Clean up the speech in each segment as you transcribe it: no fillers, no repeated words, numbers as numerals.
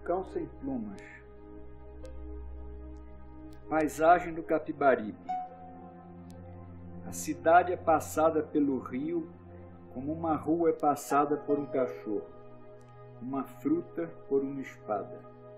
Cão sem plumas. Paisagem do Capibaribe. A cidade é passada pelo rio como uma rua é passada por um cachorro, uma fruta por uma espada.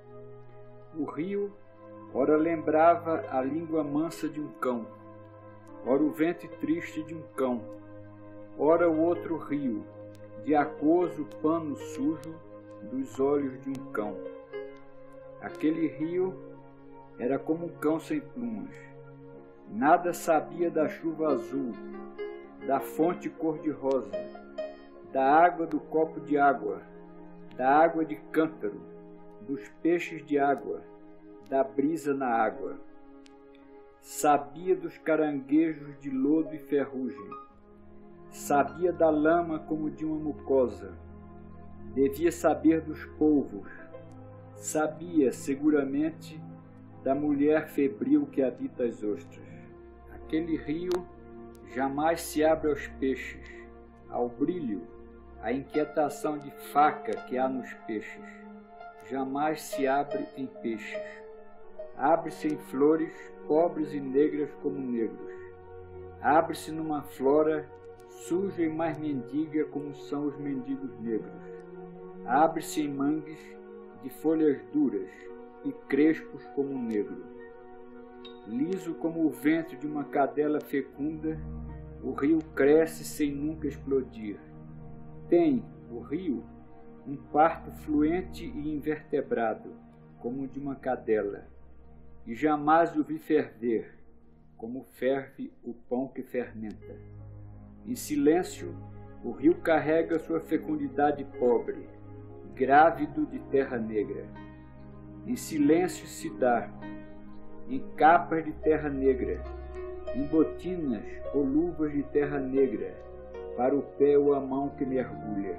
O rio, ora lembrava a língua mansa de um cão, ora o ventre triste de um cão, ora o outro rio, de aquoso pano sujo dos olhos de um cão. Aquele rio era como um cão sem plumas. Nada sabia da chuva azul, da fonte cor-de-rosa, da água do copo de água, da água de cântaro, dos peixes de água, da brisa na água. Sabia dos caranguejos de lodo e ferrugem. Sabia da lama como de uma mucosa. Devia saber dos polvos. Sabia, seguramente, da mulher febril que habita as ostras. Aquele rio jamais se abre aos peixes, ao brilho, à inquietação de faca que há nos peixes. Jamais se abre em peixes. Abre-se em flores, pobres e negras como negros. Abre-se numa flora suja e mais mendiga como são os mendigos negros. Abre-se em mangues de folhas duras e crespos como um negro. Liso como o ventre de uma cadela fecunda, o rio cresce sem nunca explodir. Tem, o rio, um parto fluente e invertebrado, como o de uma cadela, e jamais o vi ferver, como ferve o pão que fermenta. Em silêncio, o rio carrega sua fecundidade pobre, grávido de terra negra. Em silêncio se dá, em capas de terra negra, em botinas ou luvas de terra negra, para o pé ou a mão que mergulha.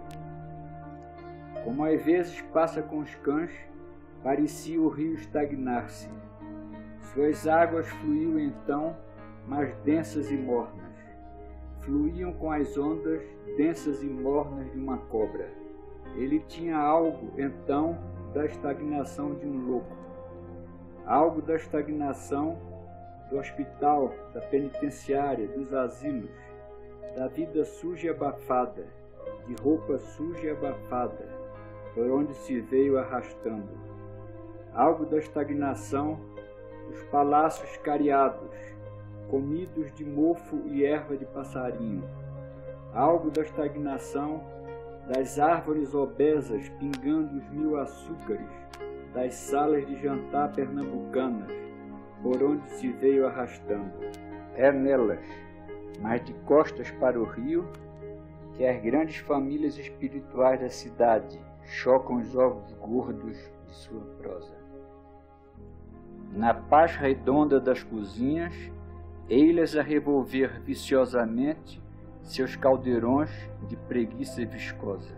Como às vezes passa com os cães, parecia o rio estagnar-se. Suas águas fluíam então, mas densas e mornas. Fluíam com as ondas densas e mornas de uma cobra. Ele tinha algo, então, da estagnação de um louco. Algo da estagnação do hospital, da penitenciária, dos asilos, da vida suja e abafada, de roupa suja e abafada, por onde se veio arrastando. Algo da estagnação dos palácios cariados, comidos de mofo e erva de passarinho. Algo da estagnação das árvores obesas pingando os 1000 açúcares, das salas de jantar pernambucanas, por onde se veio arrastando. É nelas, mas de costas para o rio, que as grandes famílias espirituais da cidade chocam os ovos gordos de sua prosa. Na paz redonda das cozinhas, ei-las a revolver viciosamente seus caldeirões de preguiça viscosa.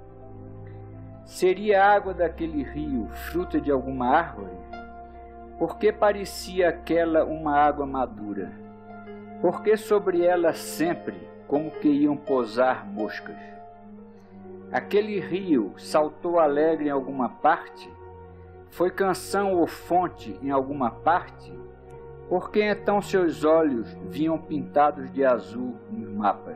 Seria a água daquele rio fruta de alguma árvore? Por que parecia aquela uma água madura? Por que sobre ela sempre, como que iam pousar moscas? Aquele rio saltou alegre em alguma parte? Foi canção ou fonte em alguma parte? Por que então seus olhos vinham pintados de azul nos mapas?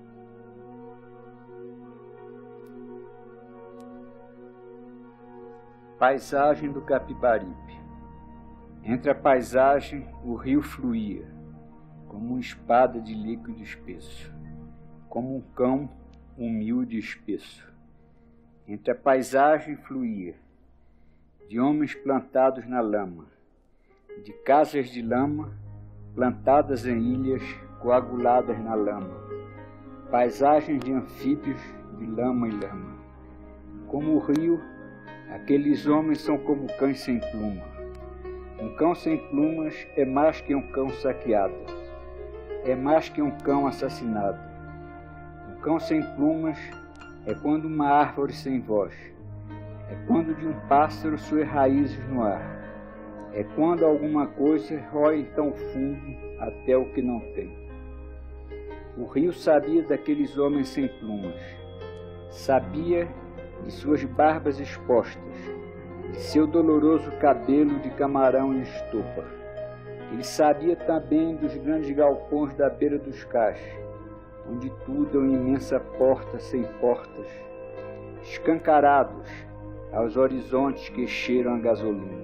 Paisagem do Capibaribe. Entre a paisagem, o rio fluía, como uma espada de líquido espesso, como um cão humilde e espesso. Entre a paisagem fluía, de homens plantados na lama, de casas de lama, plantadas em ilhas coaguladas na lama, paisagens de anfíbios de lama e lama. Como o rio, aqueles homens são como cães sem pluma. Um cão sem plumas é mais que um cão saqueado, é mais que um cão assassinado. Um cão sem plumas é quando uma árvore sem voz, é quando de um pássaro suas raízes no ar, é quando alguma coisa rói tão fundo até o que não tem. O rio sabia daqueles homens sem plumas, sabia de suas barbas expostas, de seu doloroso cabelo de camarão em estopa. Ele sabia também dos grandes galpões da beira dos cais, onde tudo é uma imensa porta sem portas, escancarados aos horizontes que cheiram a gasolina.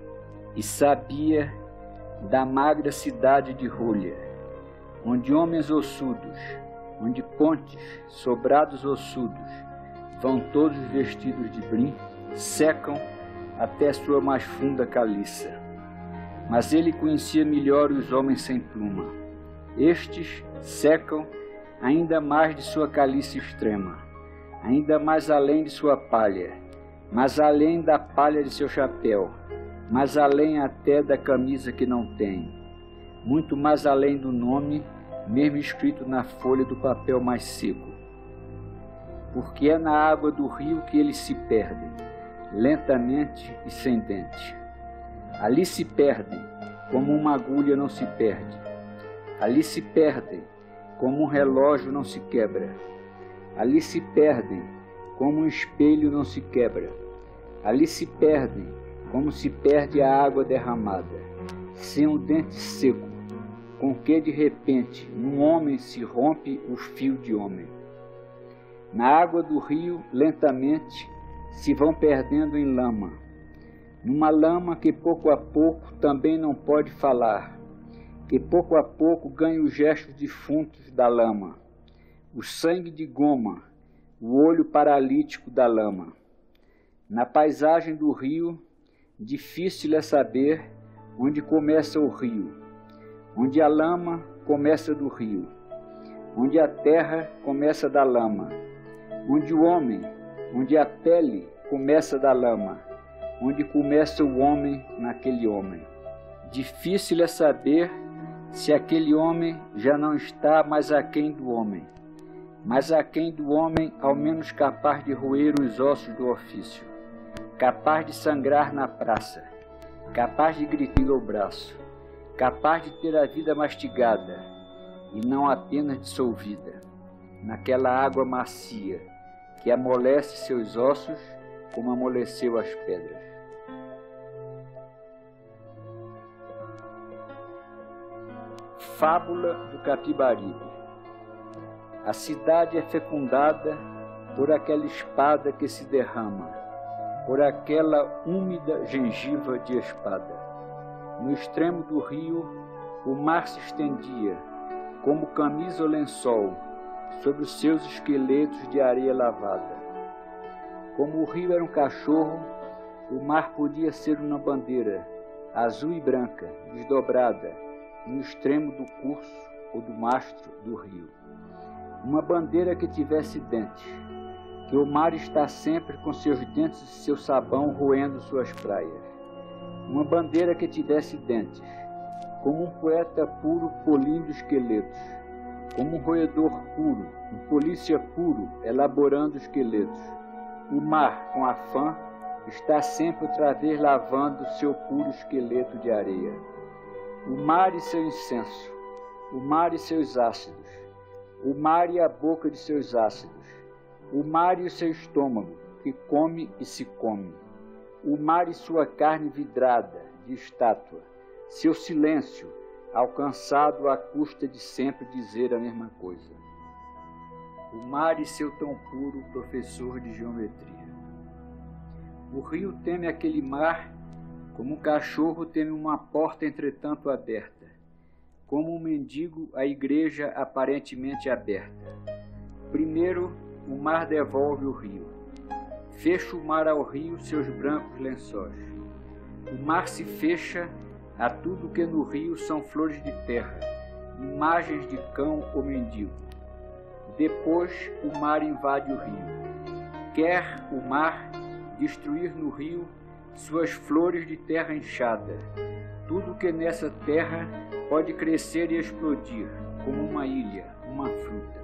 E sabia da magra cidade de Rolha, onde homens ossudos, onde pontes, sobrados ossudos, vão todos vestidos de brim, secam até sua mais funda caliça. Mas ele conhecia melhor os homens sem pluma. Estes secam ainda mais de sua caliça extrema, ainda mais além de sua palha, mas além da palha de seu chapéu, mas além até da camisa que não tem, muito mais além do nome, mesmo escrito na folha do papel mais seco. Porque é na água do rio que eles se perdem, lentamente e sem dente. Ali se perdem, como uma agulha não se perde. Ali se perdem, como um relógio não se quebra. Ali se perdem, como um espelho não se quebra. Ali se perdem, como se perde a água derramada, sem um dente seco, com que de repente num homem se rompe o fio de homem. Na água do rio, lentamente, se vão perdendo em lama, numa lama que pouco a pouco também não pode falar, que pouco a pouco ganha os gestos defuntos da lama, o sangue de goma, o olho paralítico da lama. Na paisagem do rio, difícil é saber onde começa o rio, onde a lama começa do rio, onde a terra começa da lama, onde o homem, onde a pele começa da lama, onde começa o homem naquele homem. Difícil é saber se aquele homem já não está mais aquém do homem, mas aquém do homem ao menos capaz de roer os ossos do ofício, capaz de sangrar na praça, capaz de gritar ao braço, capaz de ter a vida mastigada e não apenas dissolvida, naquela água macia que amolece seus ossos como amoleceu as pedras. Fábula do Capibaribe. A cidade é fecundada por aquela espada que se derrama, por aquela úmida gengiva de espada. No extremo do rio, o mar se estendia, como camisa ou lençol, sobre os seus esqueletos de areia lavada. Como o rio era um cachorro, o mar podia ser uma bandeira, azul e branca, desdobrada, no extremo do curso ou do mastro do rio. Uma bandeira que tivesse dentes, que o mar está sempre com seus dentes e seu sabão roendo suas praias. Uma bandeira que tivesse dentes, como um poeta puro polindo esqueletos, como um roedor puro, um polícia puro elaborando esqueletos. O mar, com afã, está sempre outra vez lavando seu puro esqueleto de areia. O mar e seu incenso, o mar e seus ácidos, o mar e a boca de seus ácidos, o mar e o seu estômago, que come e se come, o mar e sua carne vidrada, de estátua, seu silêncio, alcançado à custa de sempre dizer a mesma coisa. O mar e seu tão puro professor de geometria. O rio teme aquele mar como um cachorro teme uma porta entretanto aberta, como um mendigo a igreja aparentemente aberta. Primeiro, o mar devolve o rio. Fecha o mar ao rio seus brancos lençóis. O mar se fecha a tudo que no rio são flores de terra, imagens de cão ou mendigo. Depois, o mar invade o rio. Quer o mar destruir no rio suas flores de terra inchada, tudo que nessa terra pode crescer e explodir, como uma ilha, uma fruta.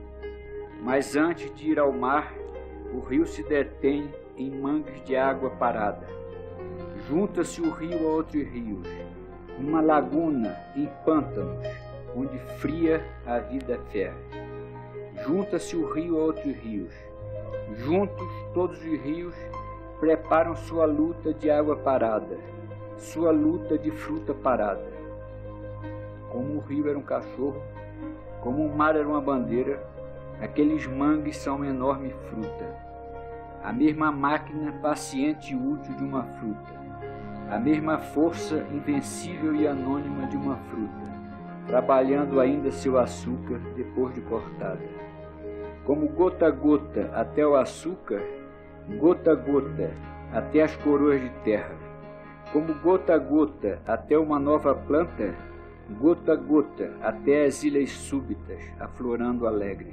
Mas antes de ir ao mar, o rio se detém em mangues de água parada. Junta-se o rio a outros rios, numa laguna, em pântanos, onde fria a vida ferve. Junta-se o rio a outros rios. Juntos todos os rios preparam sua luta de água parada, sua luta de fruta parada. Como o rio era um cachorro, como o mar era uma bandeira, aqueles mangues são uma enorme fruta. A mesma máquina paciente e útil de uma fruta, a mesma força invencível e anônima de uma fruta, trabalhando ainda seu açúcar depois de cortada. Como gota a gota até o açúcar, gota a gota até as coroas de terra. Como gota a gota até uma nova planta, gota a gota até as ilhas súbitas, aflorando alegres.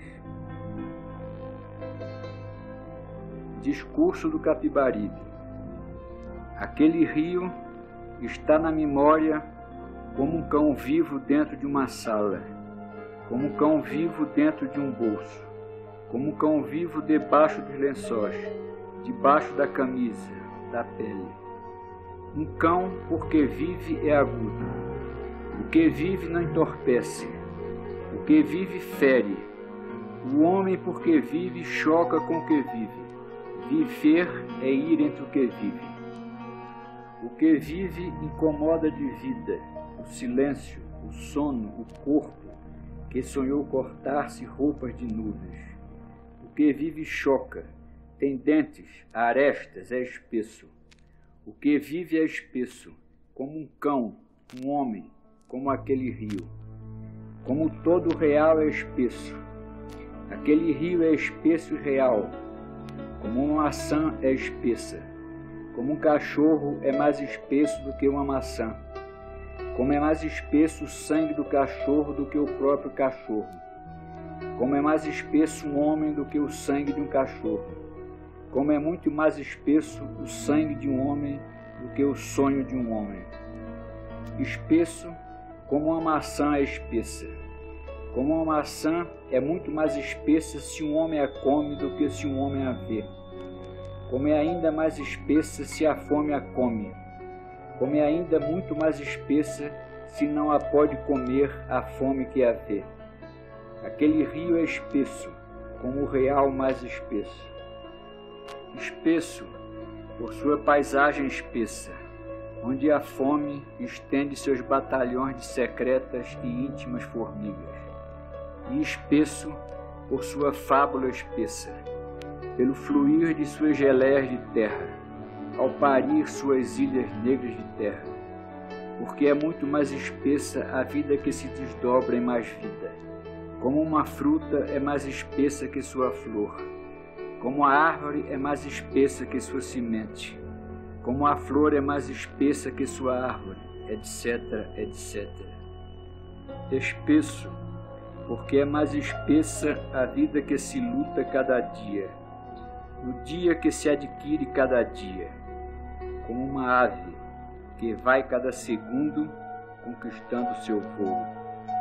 Discurso do Capibaribe. Aquele rio está na memória como um cão vivo dentro de uma sala, como um cão vivo dentro de um bolso, como um cão vivo debaixo dos lençóis, debaixo da camisa, da pele. Um cão, porque vive, é agudo. O que vive não entorpece. O que vive fere. O homem, porque vive, choca com o que vive. Viver é ir entre o que vive. O que vive incomoda de vida, o silêncio, o sono, o corpo, que sonhou cortar-se roupas de nuvens. O que vive choca, tem dentes, arestas, é espesso. O que vive é espesso, como um cão, um homem, como aquele rio. Como todo real é espesso. Aquele rio é espesso e real. Como uma maçã é espessa. Como um cachorro é mais espesso do que uma maçã. Como é mais espesso o sangue do cachorro do que o próprio cachorro. Como é mais espesso um homem do que o sangue de um cachorro. Como é muito mais espesso o sangue de um homem do que o sonho de um homem. Espesso como uma maçã é espessa. Como uma maçã é muito mais espessa se um homem a come do que se um homem a vê. Como é ainda mais espessa se a fome a come. Como é ainda muito mais espessa se não a pode comer a fome que a vê. Aquele rio é espesso, como o real mais espesso. Espesso por sua paisagem espessa, onde a fome estende seus batalhões de secretas e íntimas formigas. E espesso por sua fábula espessa, pelo fluir de suas geleias de terra, ao parir suas ilhas negras de terra, porque é muito mais espessa a vida que se desdobra em mais vida. Como uma fruta é mais espessa que sua flor, como a árvore é mais espessa que sua semente, como a flor é mais espessa que sua árvore, etc, etc. Espesso, porque é mais espessa a vida que se luta cada dia, o dia que se adquire cada dia, como uma ave que vai cada segundo conquistando seu voo.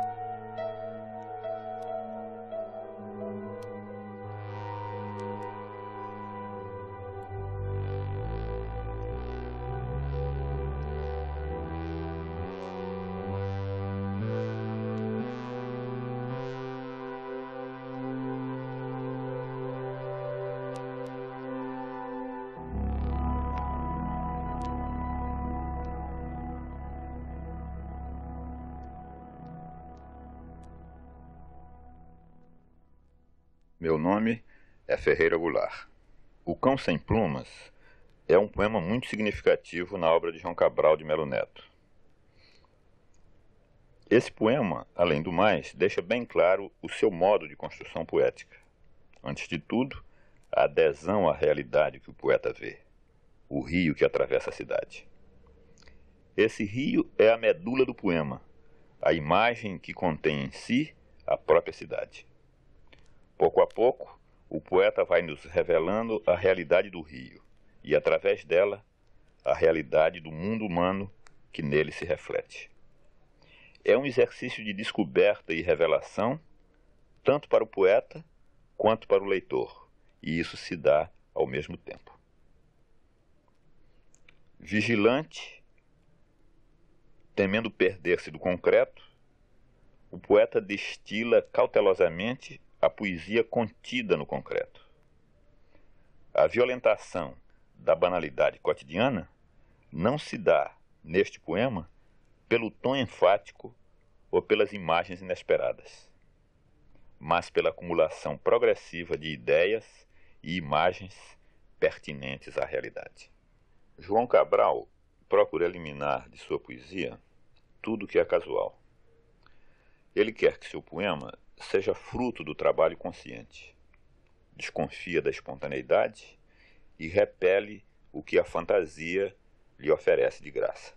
Meu nome é Ferreira Goulart. O Cão Sem Plumas é um poema muito significativo na obra de João Cabral de Melo Neto. Esse poema, além do mais, deixa bem claro o seu modo de construção poética. Antes de tudo, a adesão à realidade que o poeta vê, o rio que atravessa a cidade. Esse rio é a medula do poema, a imagem que contém em si a própria cidade. Pouco a pouco, o poeta vai nos revelando a realidade do rio e, através dela, a realidade do mundo humano que nele se reflete. É um exercício de descoberta e revelação, tanto para o poeta quanto para o leitor, e isso se dá ao mesmo tempo. Vigilante, temendo perder-se do concreto, o poeta destila cautelosamente a poesia contida no concreto. A violentação, da banalidade cotidiana não se dá, neste poema, pelo tom enfático ou pelas imagens inesperadas, mas pela acumulação progressiva de ideias e imagens pertinentes à realidade. João Cabral procura eliminar de sua poesia tudo que é casual. Ele quer que seu poema seja fruto do trabalho consciente, desconfia da espontaneidade e repele o que a fantasia lhe oferece de graça.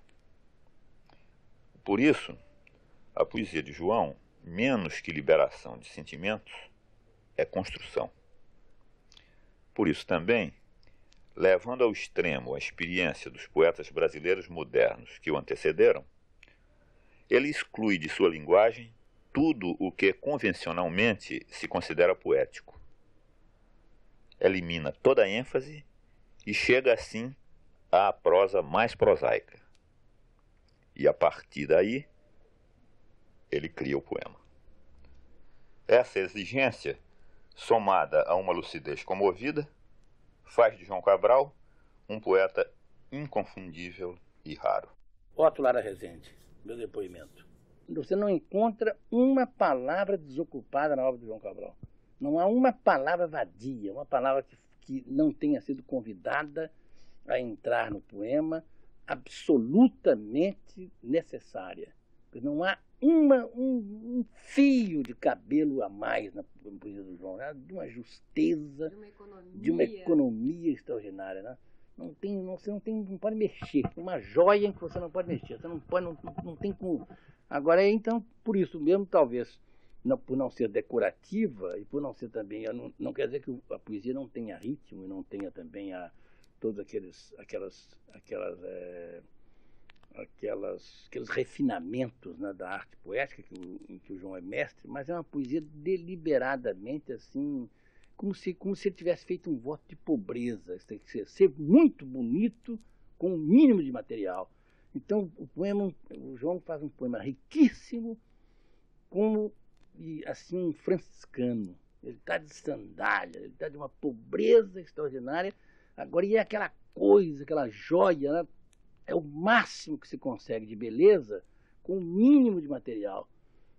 Por isso, a poesia de João, menos que liberação de sentimentos, é construção. Por isso também, levando ao extremo a experiência dos poetas brasileiros modernos que o antecederam, ele exclui de sua linguagem tudo o que convencionalmente se considera poético. Elimina toda a ênfase e chega assim à prosa mais prosaica. E a partir daí, ele cria o poema. Essa exigência, somada a uma lucidez comovida, faz de João Cabral um poeta inconfundível e raro. Otto Lara Rezende, meu depoimento. Você não encontra uma palavra desocupada na obra de João Cabral. Não há uma palavra vadia, uma palavra que não tenha sido convidada a entrar no poema, absolutamente necessária. Não há um fio de cabelo a mais na poesia do João, né? De uma justeza, de uma economia extraordinária. Né? Você não pode mexer, uma joia em que você não pode mexer, você não tem como. Agora, então, por isso mesmo, talvez, por não ser decorativa e por não ser também, não quer dizer que a poesia não tenha ritmo e não tenha também todos aqueles refinamentos, né, da arte poética em que o João é mestre, mas é uma poesia deliberadamente assim, como se ele tivesse feito um voto de pobreza. Isso tem que ser muito bonito com o mínimo de material. Então o João faz um poema riquíssimo, e assim um franciscano. Ele está de sandália, ele está de uma pobreza extraordinária. Agora, e é aquela coisa, aquela joia, né? É o máximo que se consegue de beleza com o mínimo de material.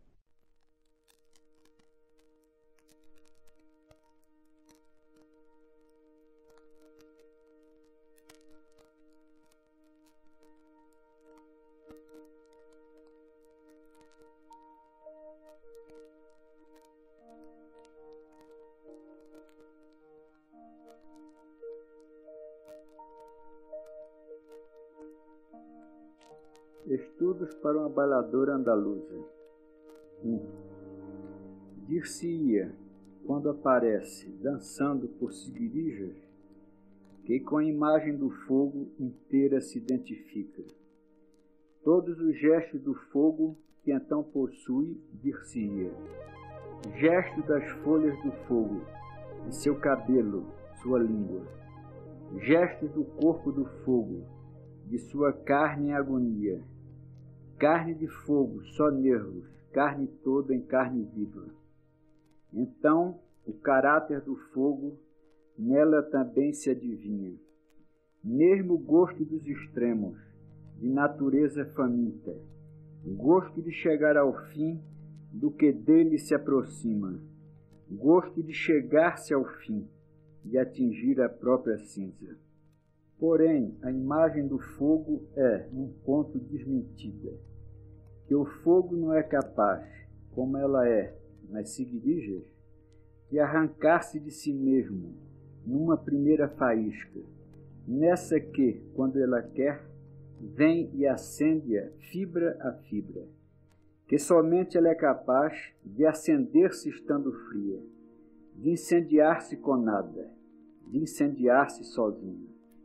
Estudos para uma bailadora andaluza. 1. Dir-se-ia, quando aparece dançando por Seguirijas, que com a imagem do fogo inteira se identifica. Todos os gestos do fogo que então possui, dir-se-ia. Gesto das folhas do fogo, de seu cabelo, sua língua. Gestos do corpo do fogo, de sua carne em agonia. Carne de fogo, só nervos, carne toda em carne viva. Então, o caráter do fogo, nela também se adivinha. Mesmo o gosto dos extremos, de natureza faminta, gosto de chegar ao fim do que dele se aproxima, gosto de chegar-se ao fim, de atingir a própria cinza. Porém, a imagem do fogo é, num ponto, desmentida, que o fogo não é capaz, como ela é nas Seguirijas, de arrancar-se de si mesmo numa primeira faísca, nessa que, quando ela quer, vem e acende-a fibra a fibra, que somente ela é capaz de acender-se estando fria, de incendiar-se com nada, de incendiar-se sozinha.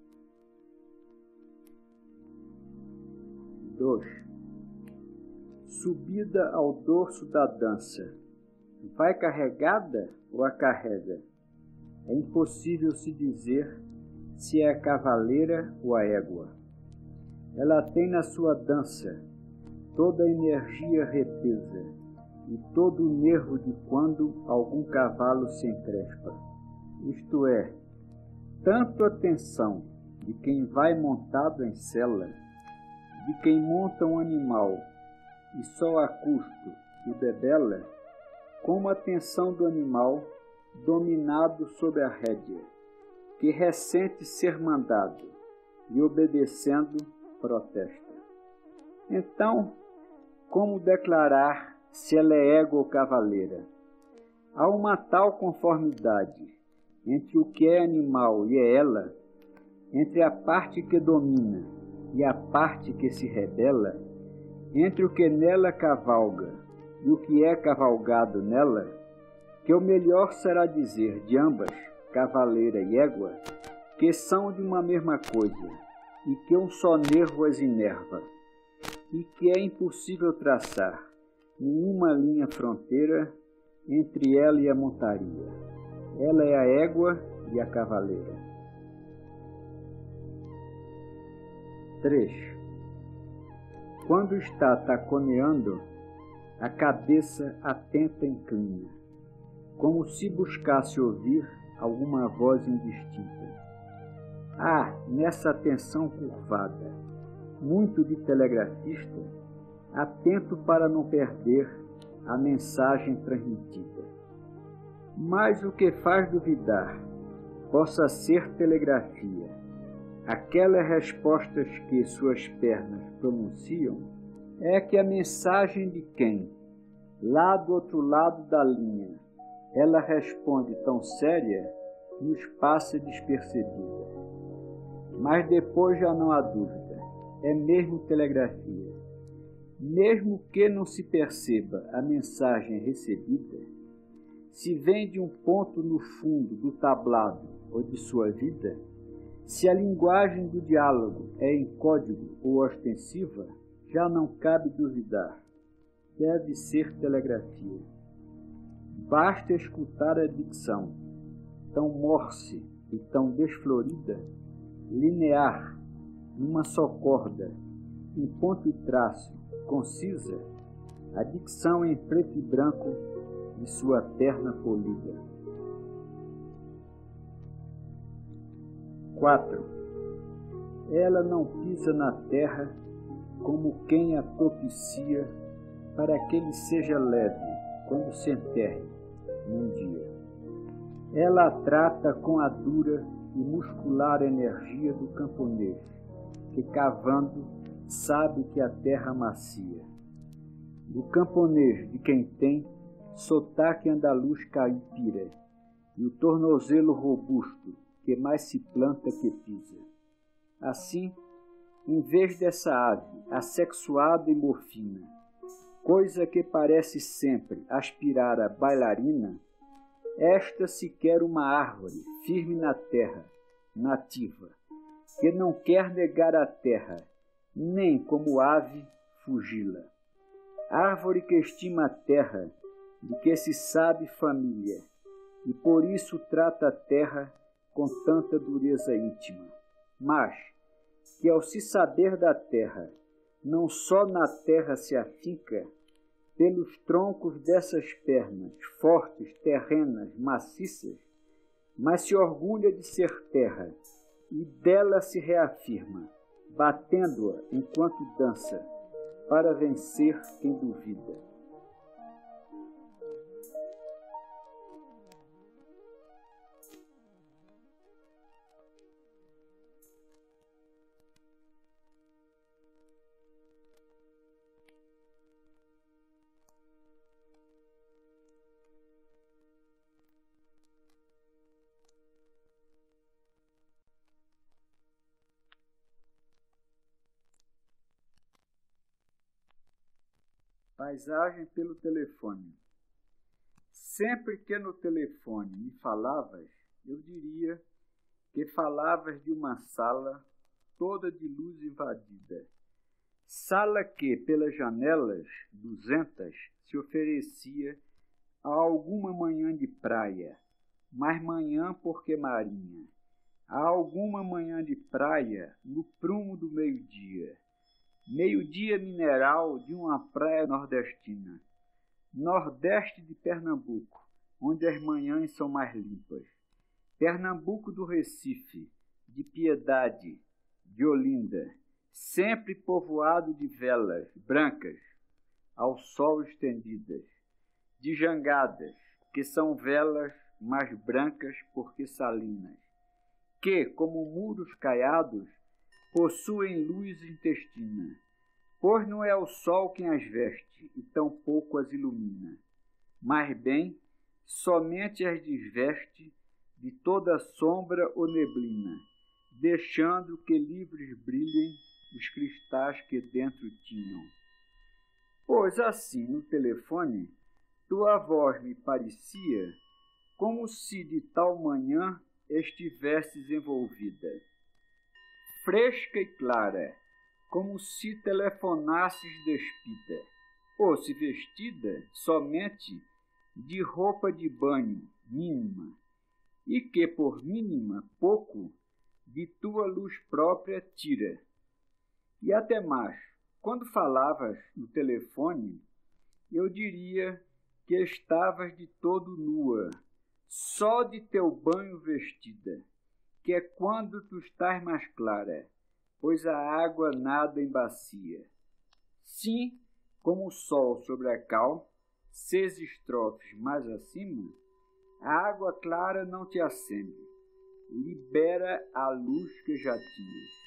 2. Subida ao dorso da dança. Vai carregada ou a carrega? É impossível se dizer se é a cavaleira ou a égua. Ela tem na sua dança toda a energia retesa e todo o nervo de quando algum cavalo se encrespa. Isto é, tanto a tensão de quem vai montado em sela, de quem monta um animal e só a custo o debela, como a atenção do animal dominado sob a rédea, que ressente ser mandado e obedecendo protesta. Então, como declarar se ela é égua ou cavaleira? Há uma tal conformidade entre o que é animal e é ela, entre a parte que domina e a parte que se rebela, entre o que nela cavalga e o que é cavalgado nela, que o melhor será dizer de ambas, cavaleira e égua, que são de uma mesma coisa, e que um só nervo as inerva, e que é impossível traçar nenhuma linha fronteira entre ela e a montaria. Ela é a égua e a cavaleira. 3. Quando está taconeando, a cabeça atenta inclina, como se buscasse ouvir alguma voz indistinta. Há, nessa atenção curvada, muito de telegrafista, atento para não perder a mensagem transmitida. Mas o que faz duvidar possa ser telegrafia, aquelas respostas que suas pernas pronunciam, é que a mensagem de quem, lá do outro lado da linha, ela responde tão séria, nos passa despercebida. Mas depois já não há dúvida, é mesmo telegrafia. Mesmo que não se perceba a mensagem recebida, se vem de um ponto no fundo do tablado ou de sua vida, se a linguagem do diálogo é em código ou ostensiva, já não cabe duvidar. Deve ser telegrafia. Basta escutar a dicção, tão morse e tão desflorida, linear, numa só corda, em ponto e traço, concisa, a dicção em preto e branco de sua perna polida. 4. Ela não pisa na terra como quem a propicia para que ele seja leve quando se enterre num dia. Ela a trata com a dura e muscular energia do camponês, que cavando sabe que a terra macia. Do camponês de quem tem sotaque andaluz caipira e o tornozelo robusto que mais se planta que pisa. Assim, em vez dessa ave assexuada e morfina, coisa que parece sempre aspirar a bailarina, esta sequer uma árvore firme na terra, nativa, que não quer negar a terra, nem como ave fugi-la. Árvore que estima a terra, de que se sabe família, e por isso trata a terra com tanta dureza íntima. Mas, que ao se saber da terra, não só na terra se afinca, pelos troncos dessas pernas, fortes, terrenas, maciças, mas se orgulha de ser terra, e dela se reafirma, batendo-a enquanto dança, para vencer quem duvida. Paisagem pelo telefone. Sempre que no telefone me falavas, eu diria que falavas de uma sala toda de luz invadida. Sala que, pelas janelas 200, se oferecia a alguma manhã de praia, mas manhã porque marinha, a alguma manhã de praia no prumo do meio-dia. Meio-dia mineral de uma praia nordestina, nordeste de Pernambuco, onde as manhãs são mais limpas. Pernambuco do Recife, de Piedade, de Olinda, sempre povoado de velas brancas, ao sol estendidas, de jangadas, que são velas mais brancas porque salinas, que, como muros caiados, possuem luz intestina, pois não é o sol quem as veste e tampouco as ilumina, mas bem, somente as desveste de toda sombra ou neblina, deixando que livres brilhem os cristais que dentro tinham. Pois assim, no telefone, tua voz me parecia como se de tal manhã estivesses envolvida, fresca e clara, como se telefonasses despida, ou se vestida somente de roupa de banho mínima, e que por mínima pouco de tua luz própria tira. E até mais, quando falavas no telefone, eu diria que estavas de todo nua, só de teu banho vestida, que é quando tu estás mais clara, pois a água nada em bacia. Sim, como o sol sobre a cal, 6 estrofes mais acima, a água clara não te acende, libera a luz que já tinhas.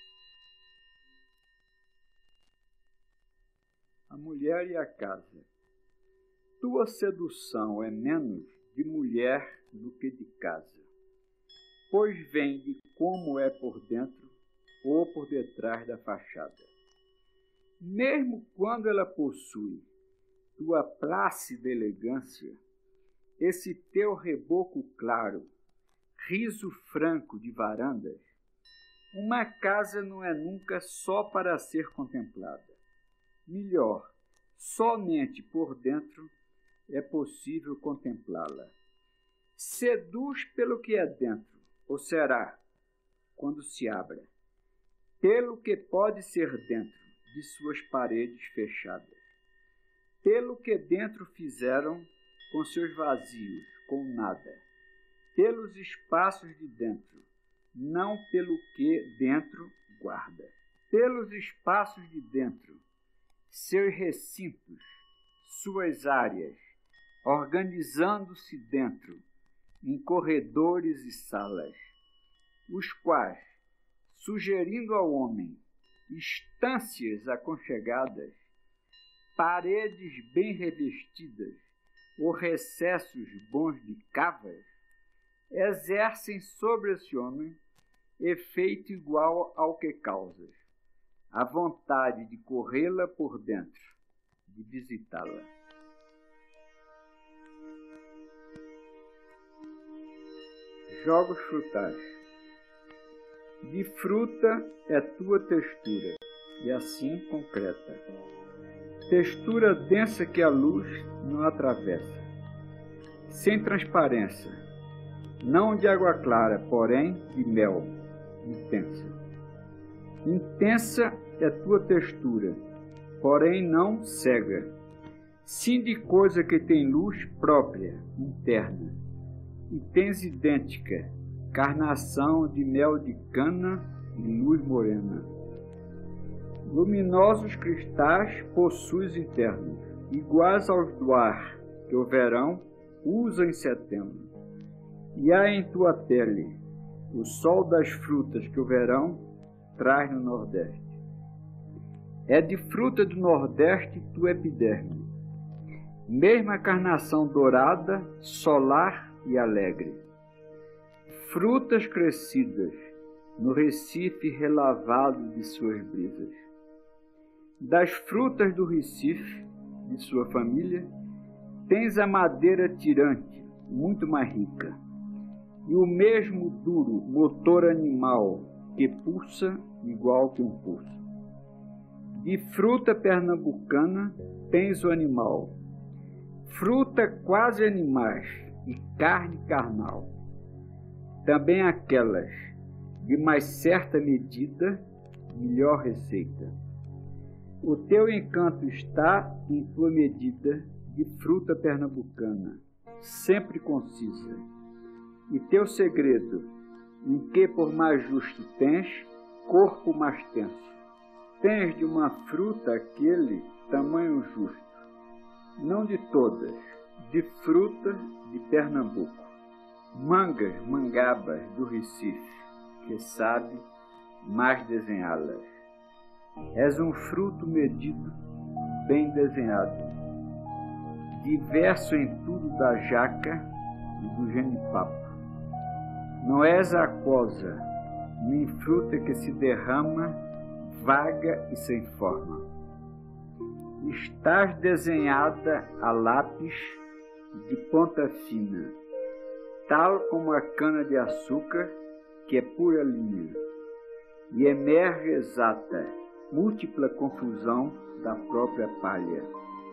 A mulher e a casa. Tua sedução é menos de mulher do que de casa, pois vem de como é por dentro ou por detrás da fachada. Mesmo quando ela possui tua plácida elegância, esse teu reboco claro, riso franco de varandas, uma casa não é nunca só para ser contemplada. Melhor, somente por dentro é possível contemplá-la. Seduz pelo que é dentro, ou será, quando se abra, pelo que pode ser dentro de suas paredes fechadas, pelo que dentro fizeram com seus vazios, com nada, pelos espaços de dentro, não pelo que dentro guarda, pelos espaços de dentro, seus recintos, suas áreas, organizando-se dentro, em corredores e salas, os quais, sugerindo ao homem estâncias aconchegadas, paredes bem revestidas ou recessos bons de cavas, exercem sobre esse homem efeito igual ao que causas, a vontade de corrê-la por dentro, de visitá-la. Jogos frutais. De fruta é tua textura, e assim concreta. Textura densa que a luz não atravessa. Sem transparência, não de água clara, porém de mel, intensa. Intensa é tua textura, porém não cega, sim de coisa que tem luz própria, interna, e tens idêntica, carnação de mel de cana e luz morena. Luminosos cristais possuis internos, iguais aos do ar, que o verão usa em setembro, e há em tua pele o sol das frutas que o verão traz no Nordeste. É de fruta do Nordeste tua epiderme, mesma carnação dourada, solar e alegre. Frutas crescidas no Recife relavado de suas brisas. Das frutas do Recife, de sua família, tens a madeira tirante, muito mais rica, e o mesmo duro motor animal que pulsa igual que um pulso. De fruta pernambucana tens o animal, fruta quase animais e carne carnal. Também aquelas de mais certa medida, melhor receita. O teu encanto está em tua medida de fruta pernambucana, sempre concisa, e teu segredo em que por mais justo tens, corpo mais tenso. Tens de uma fruta aquele tamanho justo, não de todas, de fruta de Pernambuco. Mangas, mangabas do Recife, que sabe mais desenhá-las. És um fruto medido, bem desenhado, diverso em tudo da jaca e do genipapo. Não és aquosa, nem fruta que se derrama, vaga e sem forma. Estás desenhada a lápis de ponta fina, tal como a cana-de-açúcar, que é pura linha, e emerge exata, múltipla confusão da própria palha.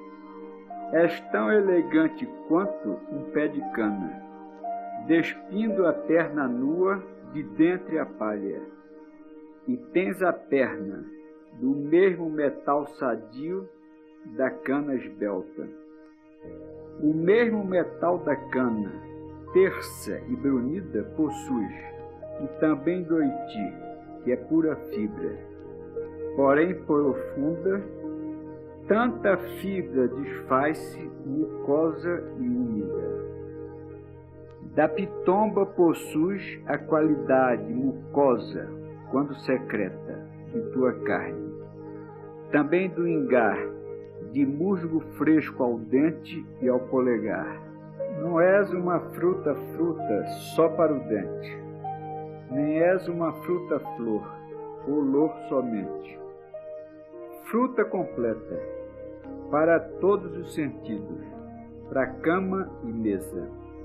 És tão elegante quanto um pé de cana, despindo a perna nua de dentre a palha, e tens a perna do mesmo metal sadio da cana esbelta. O mesmo metal da cana, tersa e brunida, possuis, e também do Oiti, que é pura fibra. Porém profunda, tanta fibra desfaz-se mucosa e úmida. Da pitomba possuis a qualidade mucosa, quando secreta, de tua carne. Também do ingar, de musgo fresco ao dente e ao polegar. Não és uma fruta só para o dente, nem és uma fruta-flor, olor somente. Fruta completa, para todos os sentidos, para cama e mesa.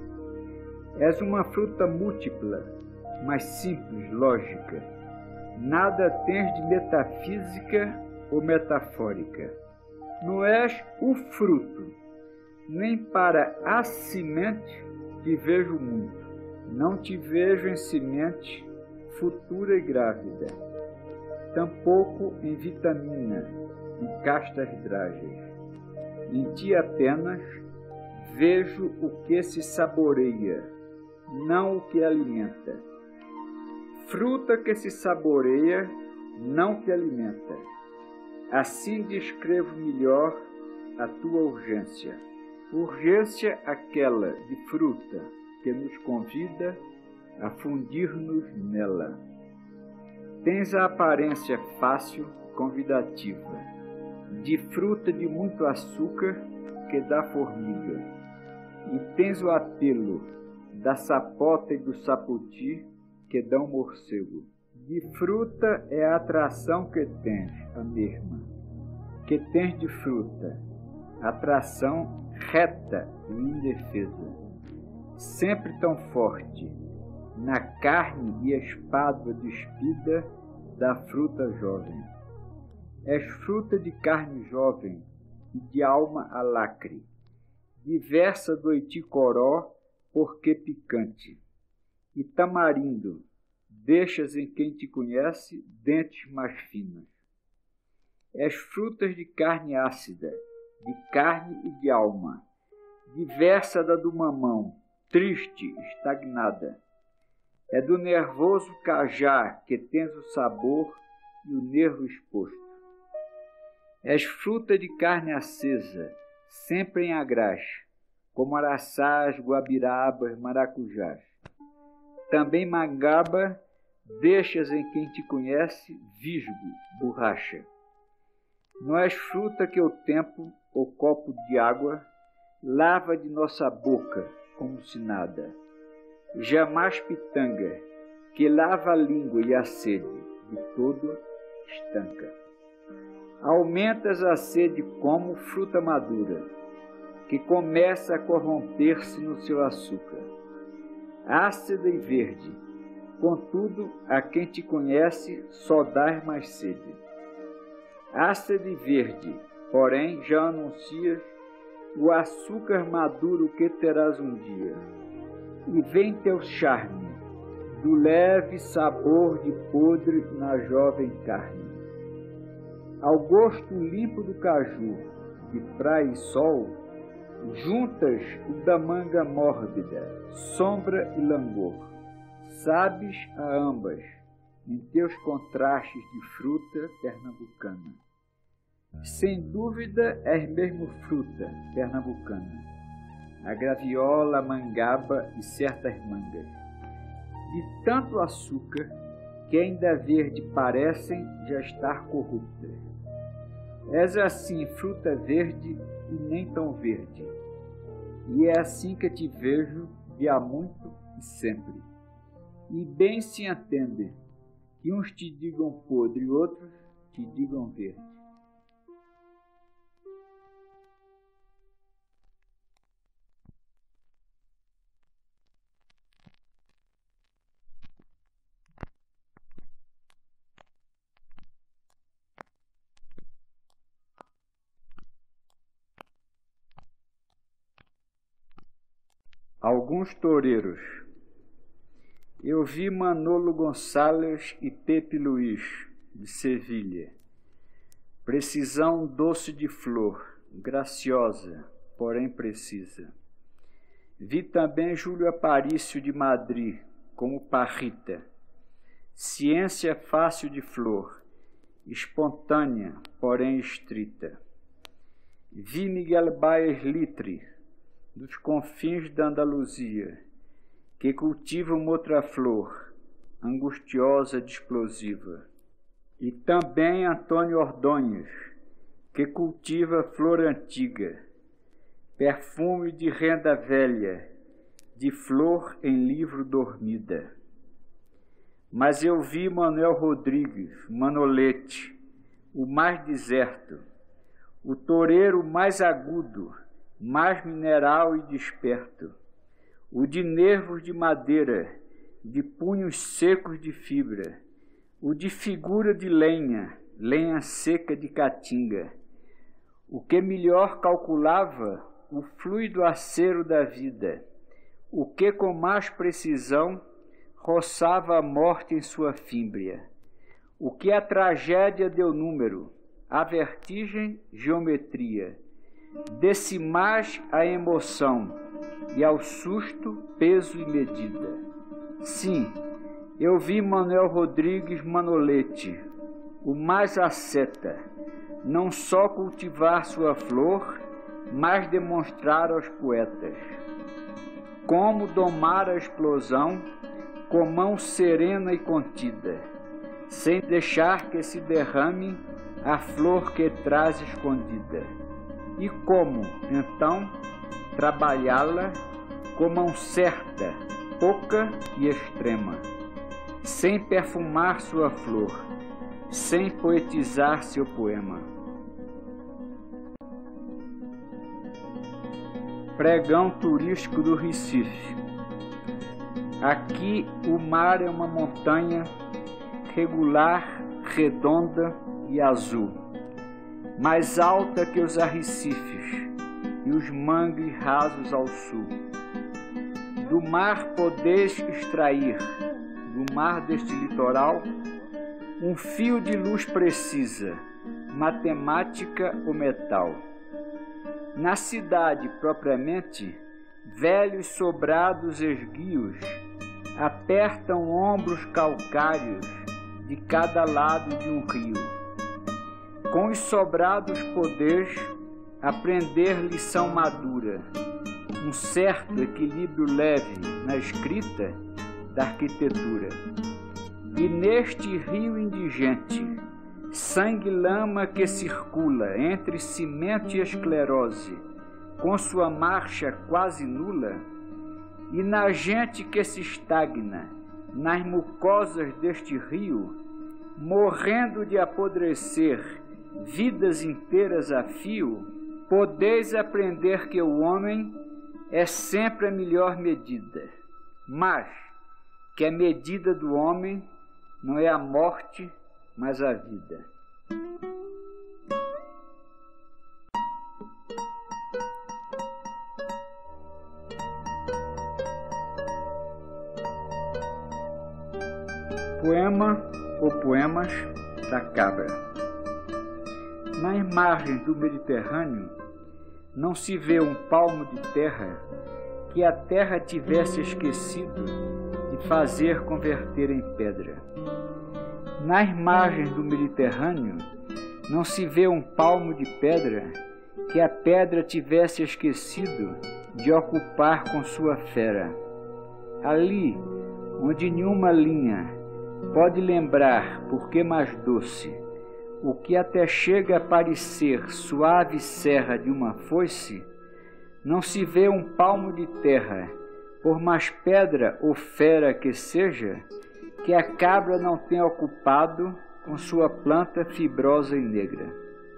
És uma fruta múltipla, mas simples, lógica. Nada tens de metafísica ou metafórica. Não és o fruto, nem para a semente te vejo muito. Não te vejo em semente futura e grávida, tampouco em vitamina e castas drágeis. Em ti apenas vejo o que se saboreia, não o que alimenta. Fruta que se saboreia, não que alimenta. Assim descrevo melhor a tua urgência. Urgência aquela de fruta que nos convida a fundir-nos nela. Tens a aparência fácil, convidativa, de fruta de muito açúcar que dá formiga, e tens o apelo da sapota e do sapoti que dão morcego. De fruta é a atração que tens, a mesma, que tens de fruta, atração reta e indefesa, sempre tão forte, na carne e espádua despida da fruta jovem. És fruta de carne jovem e de alma alacre, diversa do Oiti-coró, porque picante, e tamarindo, deixas em quem te conhece dentes mais finos. És frutas de carne ácida, de carne e de alma, diversa da do mamão, triste, estagnada. É do nervoso cajá que tens o sabor e o nervo exposto. És fruta de carne acesa, sempre em agrás, como araçás, guabirabas, maracujás. Também mangaba, deixas em quem te conhece visgo, borracha. Não és fruta que o tempo, ou copo de água, lava de nossa boca como se nada. Jamais pitanga, que lava a língua e a sede, de todo estanca. Aumentas a sede como fruta madura, que começa a corromper-se no seu açúcar. Ácida e verde, contudo, a quem te conhece só dás mais sede. Ácida e verde, porém, já anuncias o açúcar maduro que terás um dia. E vem teu charme, do leve sabor de podre na jovem carne. Ao gosto limpo do caju, de praia e sol, juntas o da manga mórbida, sombra e langor. sabes a ambas, em teus contrastes de fruta pernambucana. Sem dúvida és mesmo fruta pernambucana, a graviola, a mangaba e certas mangas. De tanto açúcar que ainda verde parecem já estar corruptas. És assim fruta verde e nem tão verde, e é assim que te vejo de há muito e sempre. E bem se entende que uns te digam podre e outros te digam verde. Alguns toureiros. Eu vi Manolo Gonçalves e Pepe Luís, de Sevilha. Precisão doce de flor, graciosa, porém precisa. Vi também Júlio Aparício de Madrid, como Parrita. Ciência fácil de flor, espontânea, porém estrita. Vi Miguel Baez Litre, dos confins da Andaluzia, que cultiva uma outra flor, angustiosa de explosiva. E também Antônio Ordonhas, que cultiva flor antiga, perfume de renda velha, de flor em livro dormida. Mas eu vi Manuel Rodrigues, Manolete, o mais deserto, o toureiro mais agudo, mais mineral e desperto, o de nervos de madeira, de punhos secos de fibra, o de figura de lenha, lenha seca de caatinga, o que melhor calculava o fluido acero da vida, o que com mais precisão roçava a morte em sua fímbria, o que a tragédia deu número, a vertigem geometria, decimais a emoção e ao susto peso e medida. Sim, eu vi Manuel Rodrigues Manolete, o mais asceta, não só cultivar sua flor, mas demonstrar aos poetas como domar a explosão com mão serena e contida, sem deixar que se derrame a flor que traz escondida. E como, então, trabalhá-la com mão certa, pouca e extrema, sem perfumar sua flor, sem poetizar seu poema. Pregão turístico do Recife. Aqui o mar é uma montanha regular, redonda e azul, mais alta que os arrecifes e os mangues rasos ao sul. Do mar podeis extrair, do mar deste litoral, um fio de luz precisa, matemática ou metal. Na cidade propriamente, velhos sobrados esguios apertam ombros calcários de cada lado de um rio. Com os sobrados podeis aprender lição madura, um certo equilíbrio leve na escrita da arquitetura. E neste rio indigente, sangue lama que circula entre cimento e esclerose, com sua marcha quase nula, e na gente que se estagna nas mucosas deste rio, morrendo de apodrecer vidas inteiras a fio, podeis aprender que o homem é sempre a melhor medida, mas que a medida do homem não é a morte, mas a vida. Poema ou poemas da cabra. Nas margens do Mediterrâneo não se vê um palmo de terra que a terra tivesse esquecido e fazer converter em pedra. Nas margens do Mediterrâneo não se vê um palmo de pedra que a pedra tivesse esquecido de ocupar com sua fera. Ali, onde nenhuma linha pode lembrar, porque mais doce, o que até chega a parecer suave serra de uma foice, não se vê um palmo de terra, por mais pedra ou fera que seja, que a cabra não tenha ocupado com sua planta fibrosa e negra.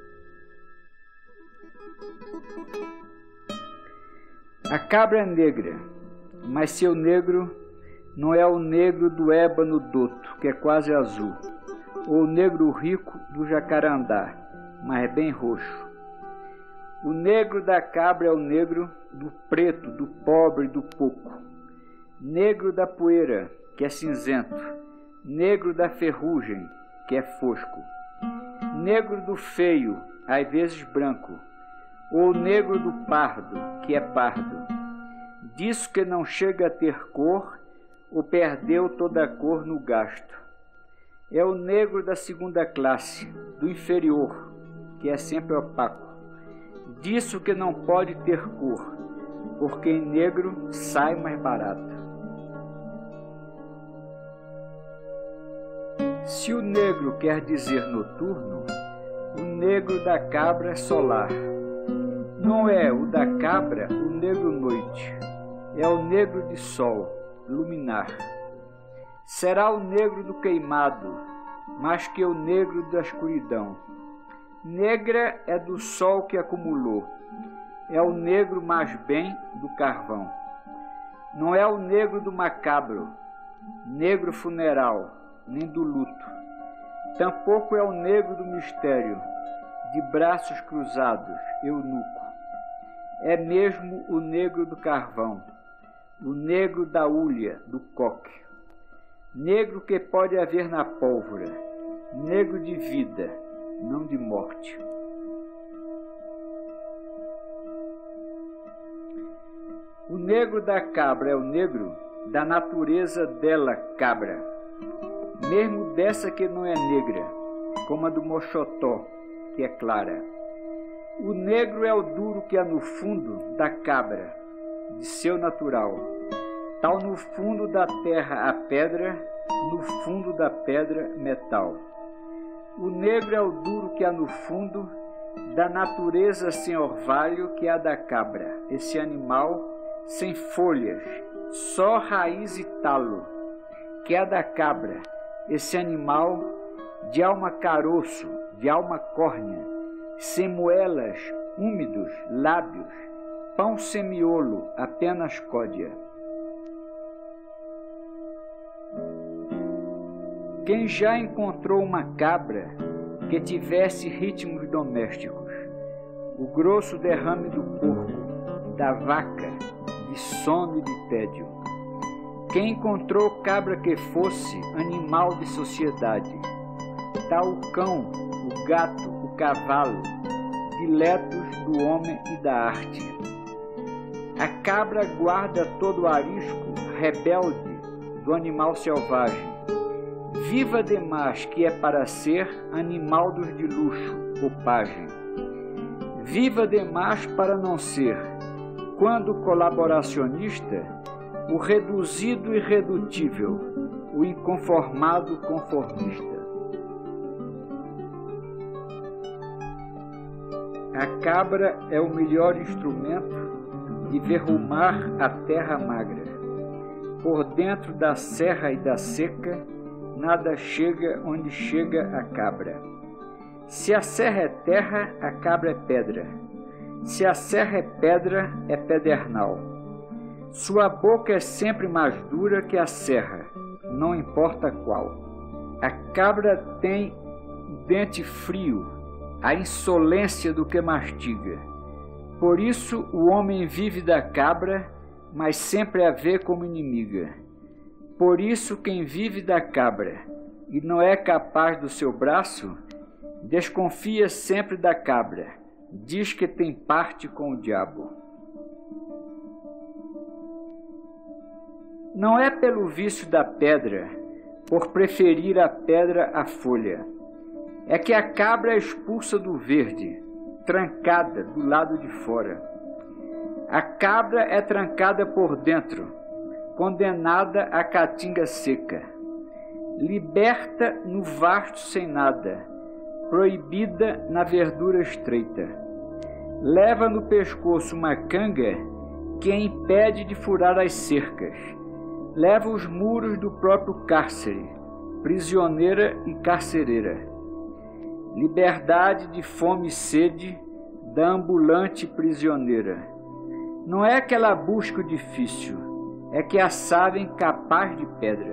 A cabra é negra, mas seu negro não é o negro do ébano doto, que é quase azul, ou o negro rico do jacarandá, mas é bem roxo. O negro da cabra é o negro do preto, do pobre, do pouco. Negro da poeira, que é cinzento. Negro da ferrugem, que é fosco. Negro do feio, às vezes branco. Ou negro do pardo, que é pardo. Disso que não chega a ter cor, ou perdeu toda a cor no gasto. É o negro da segunda classe, do inferior, que é sempre opaco. Disso que não pode ter cor, porque em negro sai mais barato. Se o negro quer dizer noturno, o negro da cabra é solar. Não é o da cabra o negro noite, é o negro de sol, luminar. Será o negro do queimado, mais que o negro da escuridão. Negra é do sol que acumulou, é o negro mais bem do carvão. Não é o negro do macabro, negro funeral, nem do luto. Tampouco é o negro do mistério, de braços cruzados, eunuco. É mesmo o negro do carvão, o negro da hulha, do coque. Negro que pode haver na pólvora, negro de vida, não de morte. O negro da cabra é o negro da natureza dela, cabra, mesmo dessa que não é negra, como a do mochotó, que é clara. O negro é o duro que há no fundo da cabra, de seu natural. Tal no fundo da terra a pedra, no fundo da pedra metal. O negro é o duro que há no fundo da natureza sem orvalho que há da cabra, esse animal sem folhas, só raiz e talo, que há da cabra, esse animal de alma caroço, de alma córnea, sem moelas, úmidos, lábios, pão sem miolo, apenas códia. Quem já encontrou uma cabra que tivesse ritmos domésticos, o grosso derrame do porco, da vaca, de sono e de tédio? Quem encontrou cabra que fosse animal de sociedade, tal o cão, o gato, o cavalo, diletos do homem e da arte? A cabra guarda todo o arisco rebelde do animal selvagem, viva demais que é para ser animal dos de luxo, ou pajem. Viva demais para não ser, quando colaboracionista, o reduzido irredutível, o inconformado conformista. A cabra é o melhor instrumento de verrumar a terra magra. Por dentro da serra e da seca, nada chega onde chega a cabra. Se a serra é terra, a cabra é pedra. Se a serra é pedra, é pedernal. Sua boca é sempre mais dura que a serra, não importa qual. A cabra tem dente frio, a insolência do que mastiga. Por isso o homem vive da cabra, mas sempre a vê como inimiga. Por isso quem vive da cabra e não é capaz do seu braço, desconfia sempre da cabra, diz que tem parte com o diabo. Não é pelo vício da pedra, por preferir a pedra à folha. É que a cabra é expulsa do verde, trancada do lado de fora. A cabra é trancada por dentro, condenada à caatinga seca, liberta no vasto sem nada, proibida na verdura estreita. Leva no pescoço uma canga que a impede de furar as cercas. Leva os muros do próprio cárcere, prisioneira e carcereira. Liberdade de fome e sede da ambulante prisioneira. Não é que ela busca o difícil, é que a sabem capaz de pedra.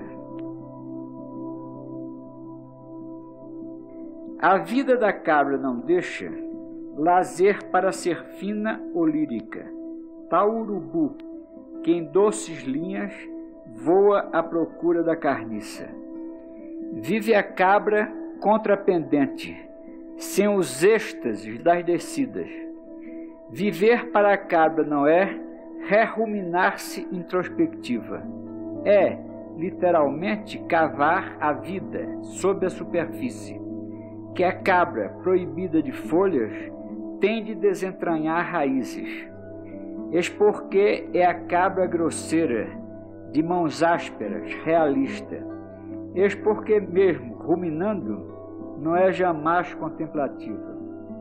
A vida da cabra não deixa lazer para ser fina ou lírica, tal urubu que em doces linhas voa à procura da carniça. Vive a cabra contrapendente, sem os êxtases das descidas. Viver para a cabra não é reruminar-se introspectiva, é, literalmente, cavar a vida sob a superfície, que a cabra, proibida de folhas, tem de desentranhar raízes. Eis porque é a cabra grosseira, de mãos ásperas, realista. Eis porque mesmo, ruminando, não é jamais contemplativa.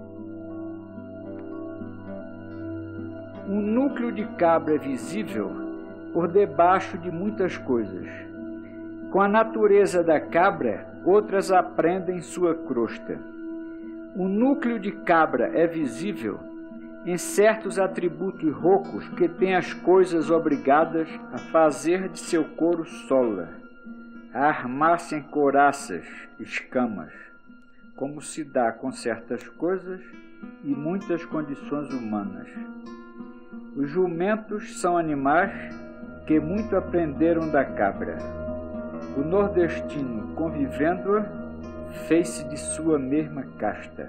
Um núcleo de cabra é visível por debaixo de muitas coisas. Com a natureza da cabra, outras aprendem sua crosta. O núcleo de cabra é visível em certos atributos roucos que têm as coisas obrigadas a fazer de seu couro sola, a armar-se em couraças, escamas, como se dá com certas coisas e muitas condições humanas. Os jumentos são animais que muito aprenderam da cabra. O nordestino, convivendo-a, fez-se de sua mesma casta.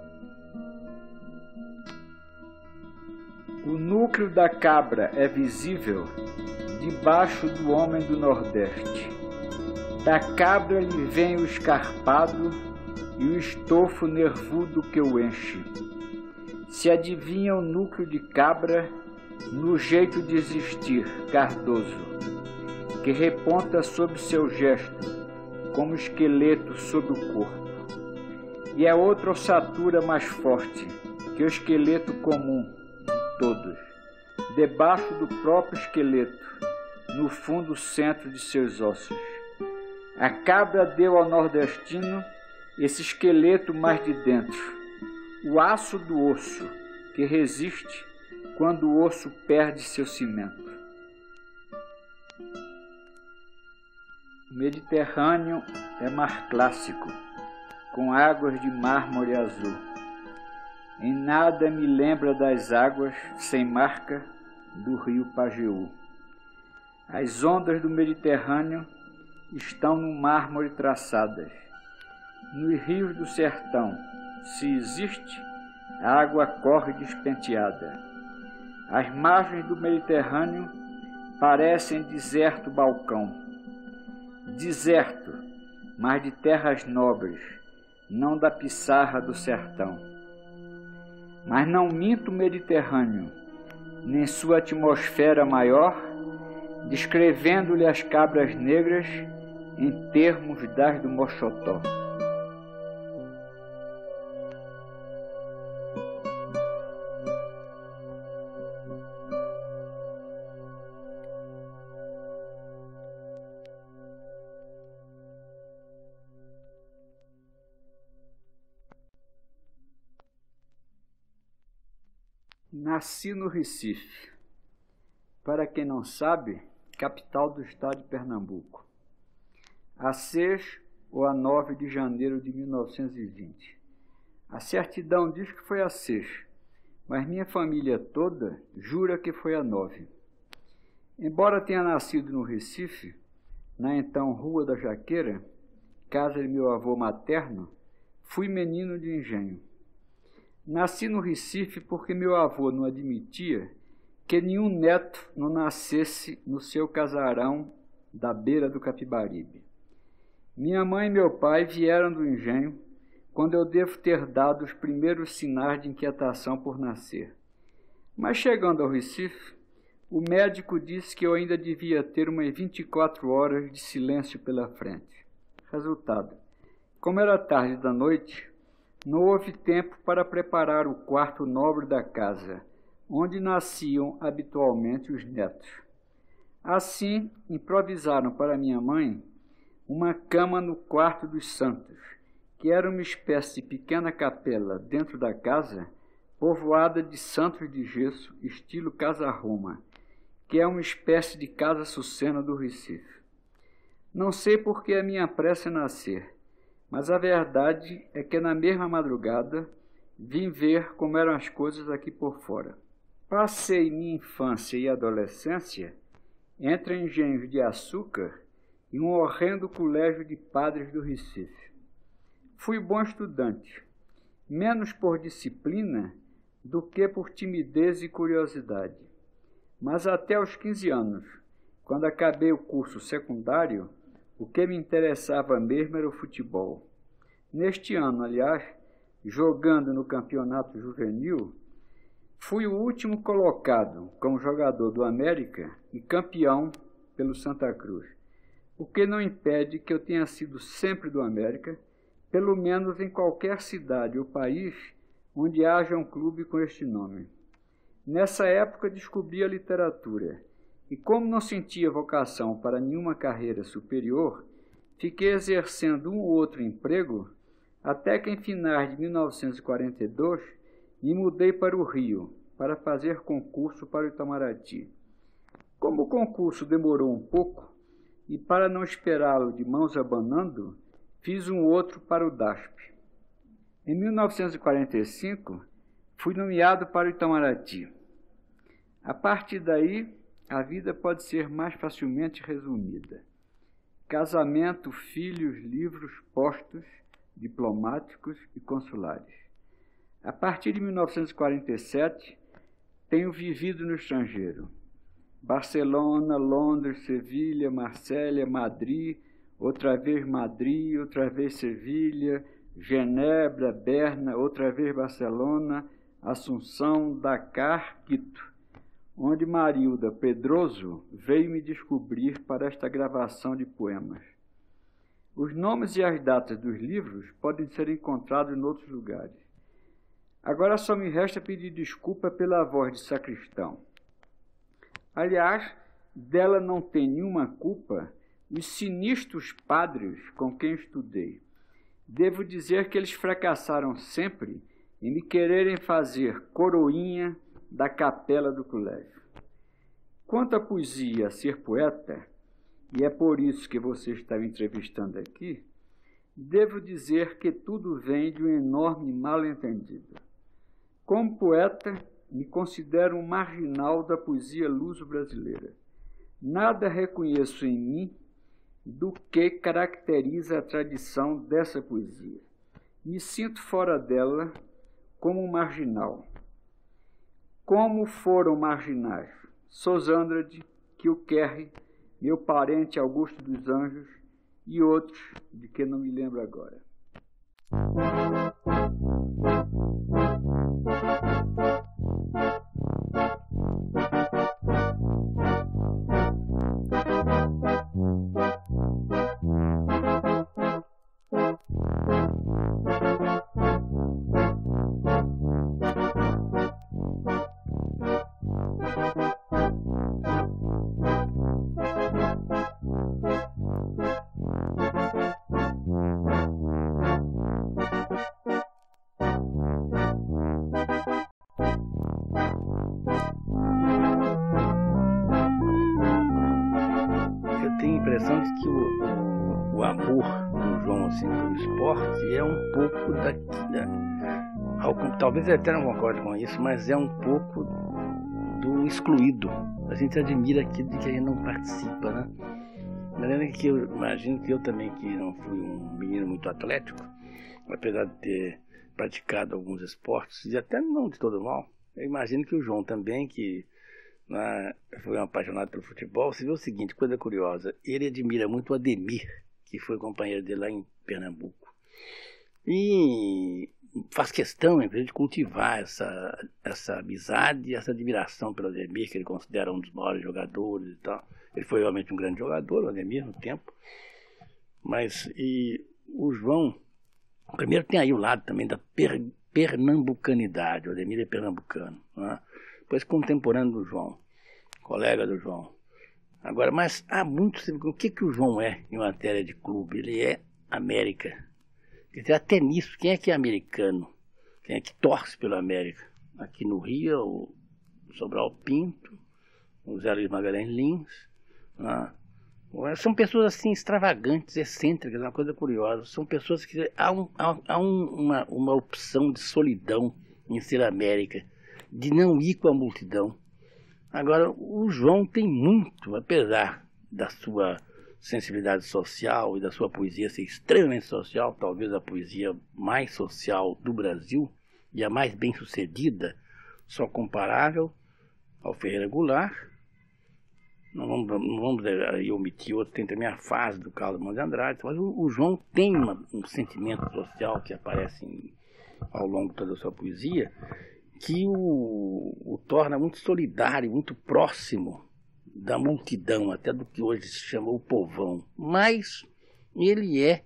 O núcleo da cabra é visível debaixo do homem do Nordeste. Da cabra lhe vem o escarpado e o estofo nervudo que o enche. Se adivinha o núcleo de cabra no jeito de existir cardoso, que reponta sob seu gesto, como esqueleto sob o corpo. E é outra ossatura mais forte que o esqueleto comum de todos, debaixo do próprio esqueleto, no fundo centro de seus ossos. A cabra deu ao nordestino esse esqueleto mais de dentro, o aço do osso, que resiste quando o osso perde seu cimento. O Mediterrâneo é mar clássico, com águas de mármore azul. Em nada me lembra das águas sem marca do rio Pajeú. As ondas do Mediterrâneo estão no mármore traçadas. Nos rios do sertão, se existe, a água corre despenteada. As margens do Mediterrâneo parecem deserto balcão. Deserto, mas de terras nobres, não da pissarra do sertão. Mas não minto o Mediterrâneo, nem sua atmosfera maior, descrevendo-lhe as cabras negras em termos das do Mochotó. Nasci no Recife. Para quem não sabe, capital do estado de Pernambuco. A 6 ou a 9 de janeiro de 1920. A certidão diz que foi a 6, mas minha família toda jura que foi a 9. Embora tenha nascido no Recife, na então Rua da Jaqueira, casa de meu avô materno, fui menino de engenho. Nasci no Recife porque meu avô não admitia que nenhum neto não nascesse no seu casarão da beira do Capibaribe. Minha mãe e meu pai vieram do engenho quando eu devo ter dado os primeiros sinais de inquietação por nascer. Mas chegando ao Recife, o médico disse que eu ainda devia ter umas 24 horas de silêncio pela frente. Resultado: como era tarde da noite, não houve tempo para preparar o quarto nobre da casa, onde nasciam habitualmente os netos. Assim, improvisaram para minha mãe uma cama no quarto dos santos, que era uma espécie de pequena capela dentro da casa, povoada de santos de gesso, estilo Casa Roma, que é uma espécie de casa Sucena do Recife. Não sei por que a minha pressa em nascer, mas a verdade é que na mesma madrugada vim ver como eram as coisas aqui por fora. Passei minha infância e adolescência entre engenhos de açúcar e um horrendo colégio de padres do Recife. Fui bom estudante, menos por disciplina do que por timidez e curiosidade. Mas até os 15 anos, quando acabei o curso secundário, o que me interessava mesmo era o futebol. Neste ano, aliás, jogando no campeonato juvenil, fui o último colocado como jogador do América e campeão pelo Santa Cruz, o que não impede que eu tenha sido sempre do América, pelo menos em qualquer cidade ou país onde haja um clube com este nome. Nessa época descobri a literatura e, como não sentia vocação para nenhuma carreira superior, fiquei exercendo um ou outro emprego até que em finais de 1942 me mudei para o Rio para fazer concurso para o Itamaraty. Como o concurso demorou um pouco e para não esperá-lo de mãos abanando, fiz um outro para o DASP. Em 1945, fui nomeado para o Itamaraty. A partir daí, a vida pode ser mais facilmente resumida. Casamento, filhos, livros, postos diplomáticos e consulares. A partir de 1947, tenho vivido no estrangeiro. Barcelona, Londres, Sevilha, Marsella, Madrid, outra vez Sevilha, Genebra, Berna, outra vez Barcelona, Assunção, Dakar, Quito, onde Marilda Pedroso veio me descobrir para esta gravação de poemas. Os nomes e as datas dos livros podem ser encontrados em outros lugares. Agora só me resta pedir desculpa pela voz de sacristão. Aliás, dela não tem nenhuma culpa os sinistros padres com quem estudei. Devo dizer que eles fracassaram sempre em me quererem fazer coroinha da capela do colégio. Quanto à poesia, a ser poeta, e é por isso que você está me entrevistando aqui, devo dizer que tudo vem de um enorme mal-entendido. Como poeta, me considero um marginal da poesia luso-brasileira. Nada reconheço em mim do que caracteriza a tradição dessa poesia. Me sinto fora dela como um marginal. Como foram marginais Sozandrade, Kilkerre, meu parente Augusto dos Anjos e outros de que não me lembro agora. O amor do João assim, pelo esporte é um pouco talvez eu até não concorde com isso, mas é um pouco do excluído. A gente admira aquilo de que a gente não participa, né? Maneira que eu imagino que eu também, que não fui um menino muito atlético, apesar de ter praticado alguns esportes, e até não de todo mal, eu imagino que o João também, que foi um apaixonado pelo futebol. Você vê o seguinte, coisa curiosa, ele admira muito o Ademir, que foi companheiro dele lá em Pernambuco. E faz questão, inclusive, de cultivar essa amizade e essa admiração pelo Ademir, que ele considera um dos maiores jogadores e tal. Ele foi realmente um grande jogador, o Ademir, no tempo. Mas o João, primeiro tem aí o lado também da pernambucanidade. O Ademir é pernambucano, né? Depois contemporâneo do João, colega do João. Agora, mas há muito... O que o João é em matéria de clube? Ele é América. Quer dizer, até nisso, quem é que é americano? Quem é que torce pelo América? Aqui no Rio, o Sobral Pinto, o Zé Luiz Magalhães Lins. Né? São pessoas assim extravagantes, excêntricas, é uma coisa curiosa. São pessoas que há uma opção de solidão em ser América, de não ir com a multidão. Agora, o João tem muito, apesar da sua sensibilidade social e da sua poesia ser extremamente social, talvez a poesia mais social do Brasil e a mais bem-sucedida, só comparável ao Ferreira Goulart. Não vamos aí omitir outro, tem também a fase do Carlos Drummond de Andrade, mas o João tem um sentimento social que aparece ao longo de toda a sua poesia, que o torna muito solidário, muito próximo da multidão, até do que hoje se chama o povão. Mas ele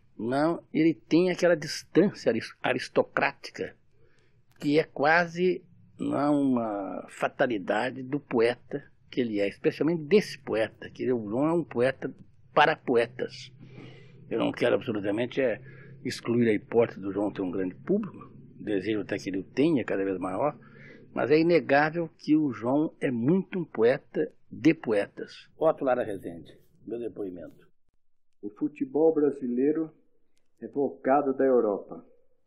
tem aquela distância aristocrática que é quase uma fatalidade do poeta que ele é, especialmente desse poeta, que o João é um poeta para poetas. Eu não quero absolutamente excluir a hipótese do João ter um grande público, desejo até que ele o tenha cada vez maior, mas é inegável que o João é muito um poeta de poetas. Otto Lara Rezende, meu depoimento. O futebol brasileiro é vocado da Europa.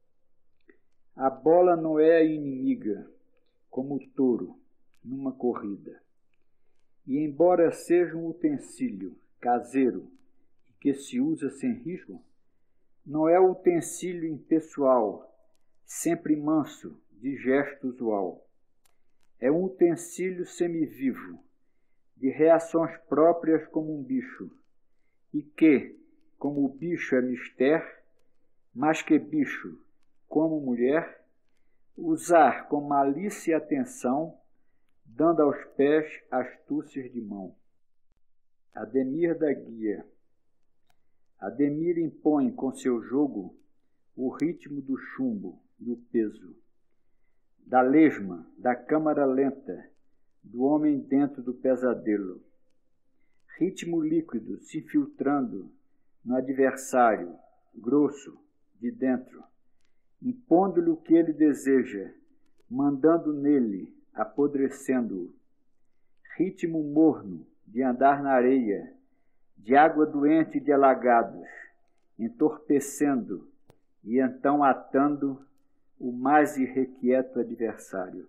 A bola não é a inimiga, como o touro, numa corrida. E embora seja um utensílio caseiro que se usa sem risco, não é o utensílio impessoal, sempre manso, de gesto usual. É um utensílio semivivo, de reações próprias como um bicho, e que, como o bicho é mister, mais que bicho, como mulher, usar com malícia e atenção, dando aos pés astúcias de mão. Ademir da Guia. Ademir impõe com seu jogo o ritmo do chumbo e o peso, da lesma, da câmara lenta, do homem dentro do pesadelo. Ritmo líquido se infiltrando no adversário, grosso, de dentro, impondo-lhe o que ele deseja, mandando nele, apodrecendo-o. Ritmo morno de andar na areia, de água doente de alagados, entorpecendo e então atando o mais irrequieto adversário.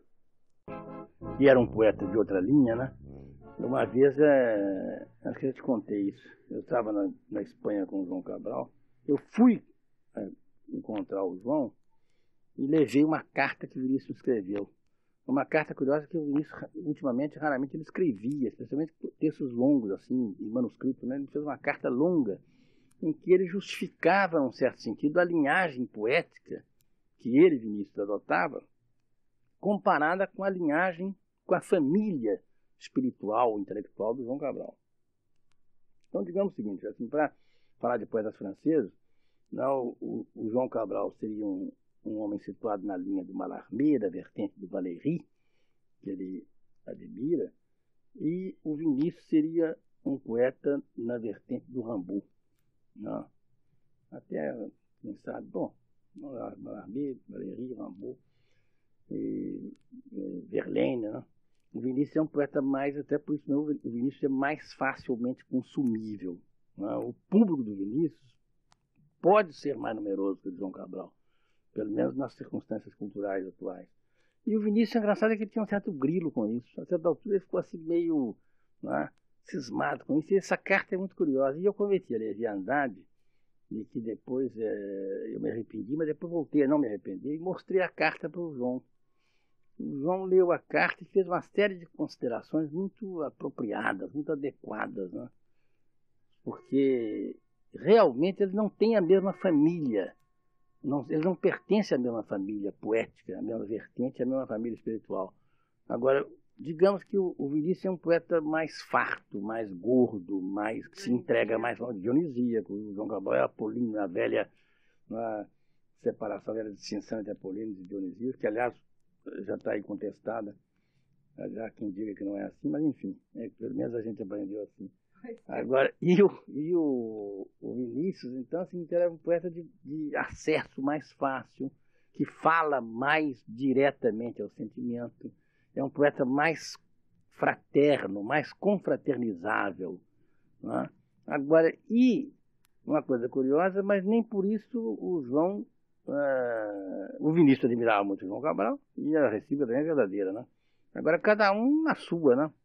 E era um poeta de outra linha, né? Uma vez, acho que eu te contei isso, eu estava na Espanha com o João Cabral, eu fui encontrar o João e levei uma carta que o Vinícius escreveu. Uma carta curiosa que o Vinícius, ultimamente, raramente ele escrevia, especialmente textos longos, assim, em manuscrito, né? Ele fez uma carta longa em que ele justificava, em um certo sentido, a linhagem poética que ele, Vinícius, adotava, comparada com a linhagem, com a família espiritual, intelectual do João Cabral. Então, digamos o seguinte, assim, para falar de poetas franceses, não, o João Cabral seria um homem situado na linha do Mallarmé, da vertente do Valéry, que ele admira, e o Vinícius seria um poeta na vertente do Rimbaud. Não. Até, quem sabe, bom, Mallarmé, Valéry, Rimbaud, Verlaine, né? O Vinícius é um poeta mais, até por isso mesmo, o Vinícius é mais facilmente consumível. Né? O público do Vinícius pode ser mais numeroso que o de João Cabral, pelo menos nas circunstâncias culturais atuais. E o Vinícius, é engraçado, é que ele tinha um certo grilo com isso. A certa altura ele ficou assim meio, né, cismado com isso. E essa carta é muito curiosa. E eu cometi a Levi Andrade, e que depois eu me arrependi, mas depois voltei a não me arrepender e mostrei a carta para o João. o João leu a carta e fez uma série de considerações muito apropriadas, muito adequadas, né? Porque realmente eles não têm a mesma família, eles não pertencem à mesma família poética, à mesma vertente, à mesma família espiritual. Agora, digamos que o Vinícius é um poeta mais farto, mais gordo, mais que se entrega mais ao dionisíaco. O João Cabral é Apolíneo, a velha separação, a velha distinção entre Apolíneo e Dionisíaco, que aliás já está aí contestada. Já quem diga que não é assim, mas enfim, pelo menos a gente aprendeu assim. Agora, e o Vinícius, então, assim, era um poeta de acesso mais fácil, que fala mais diretamente ao sentimento. É um poeta mais fraterno, mais confraternizável. Né? Agora, e uma coisa curiosa, mas nem por isso o Vinícius admirava muito o João Cabral, e a recíproca também é verdadeira, né? Agora, cada um na sua, né?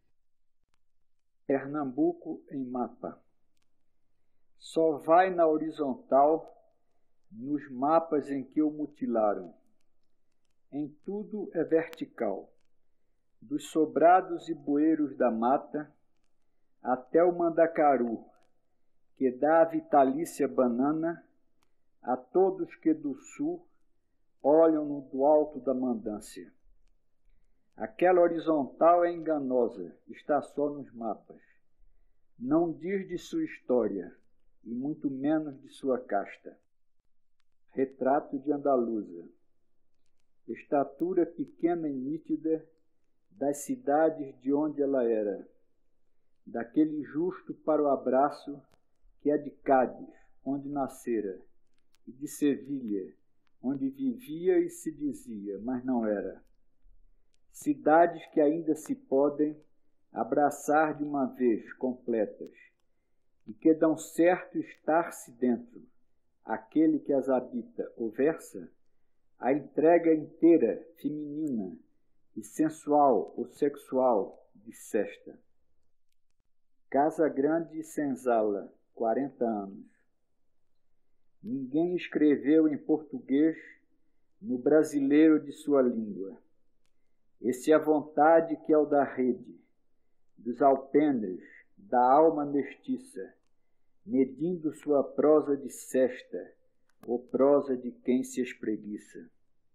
Pernambuco em mapa. Só vai na horizontal nos mapas em que o mutilaram. Em tudo é vertical. Dos sobrados e bueiros da mata até o mandacaru, que dá a vitalícia banana a todos que do sul olham-no do alto da mandância. Aquela horizontal é enganosa, está só nos mapas. Não diz de sua história, e muito menos de sua casta. Retrato de Andaluza. Estatura pequena e nítida das cidades de onde ela era. Daquele justo para o abraço que é de Cádiz, onde nascera, e de Sevilha, onde vivia e se dizia, mas não era. Cidades que ainda se podem abraçar de uma vez completas e que dão certo estar-se dentro, aquele que as habita ou versa, a entrega inteira, feminina e sensual ou sexual, dissesta. Casa Grande e Senzala, 40 anos. Ninguém escreveu em português no brasileiro de sua língua. Esse é a vontade que é o da rede, dos alpendres, da alma mestiça, medindo sua prosa de cesta, ou prosa de quem se espreguiça.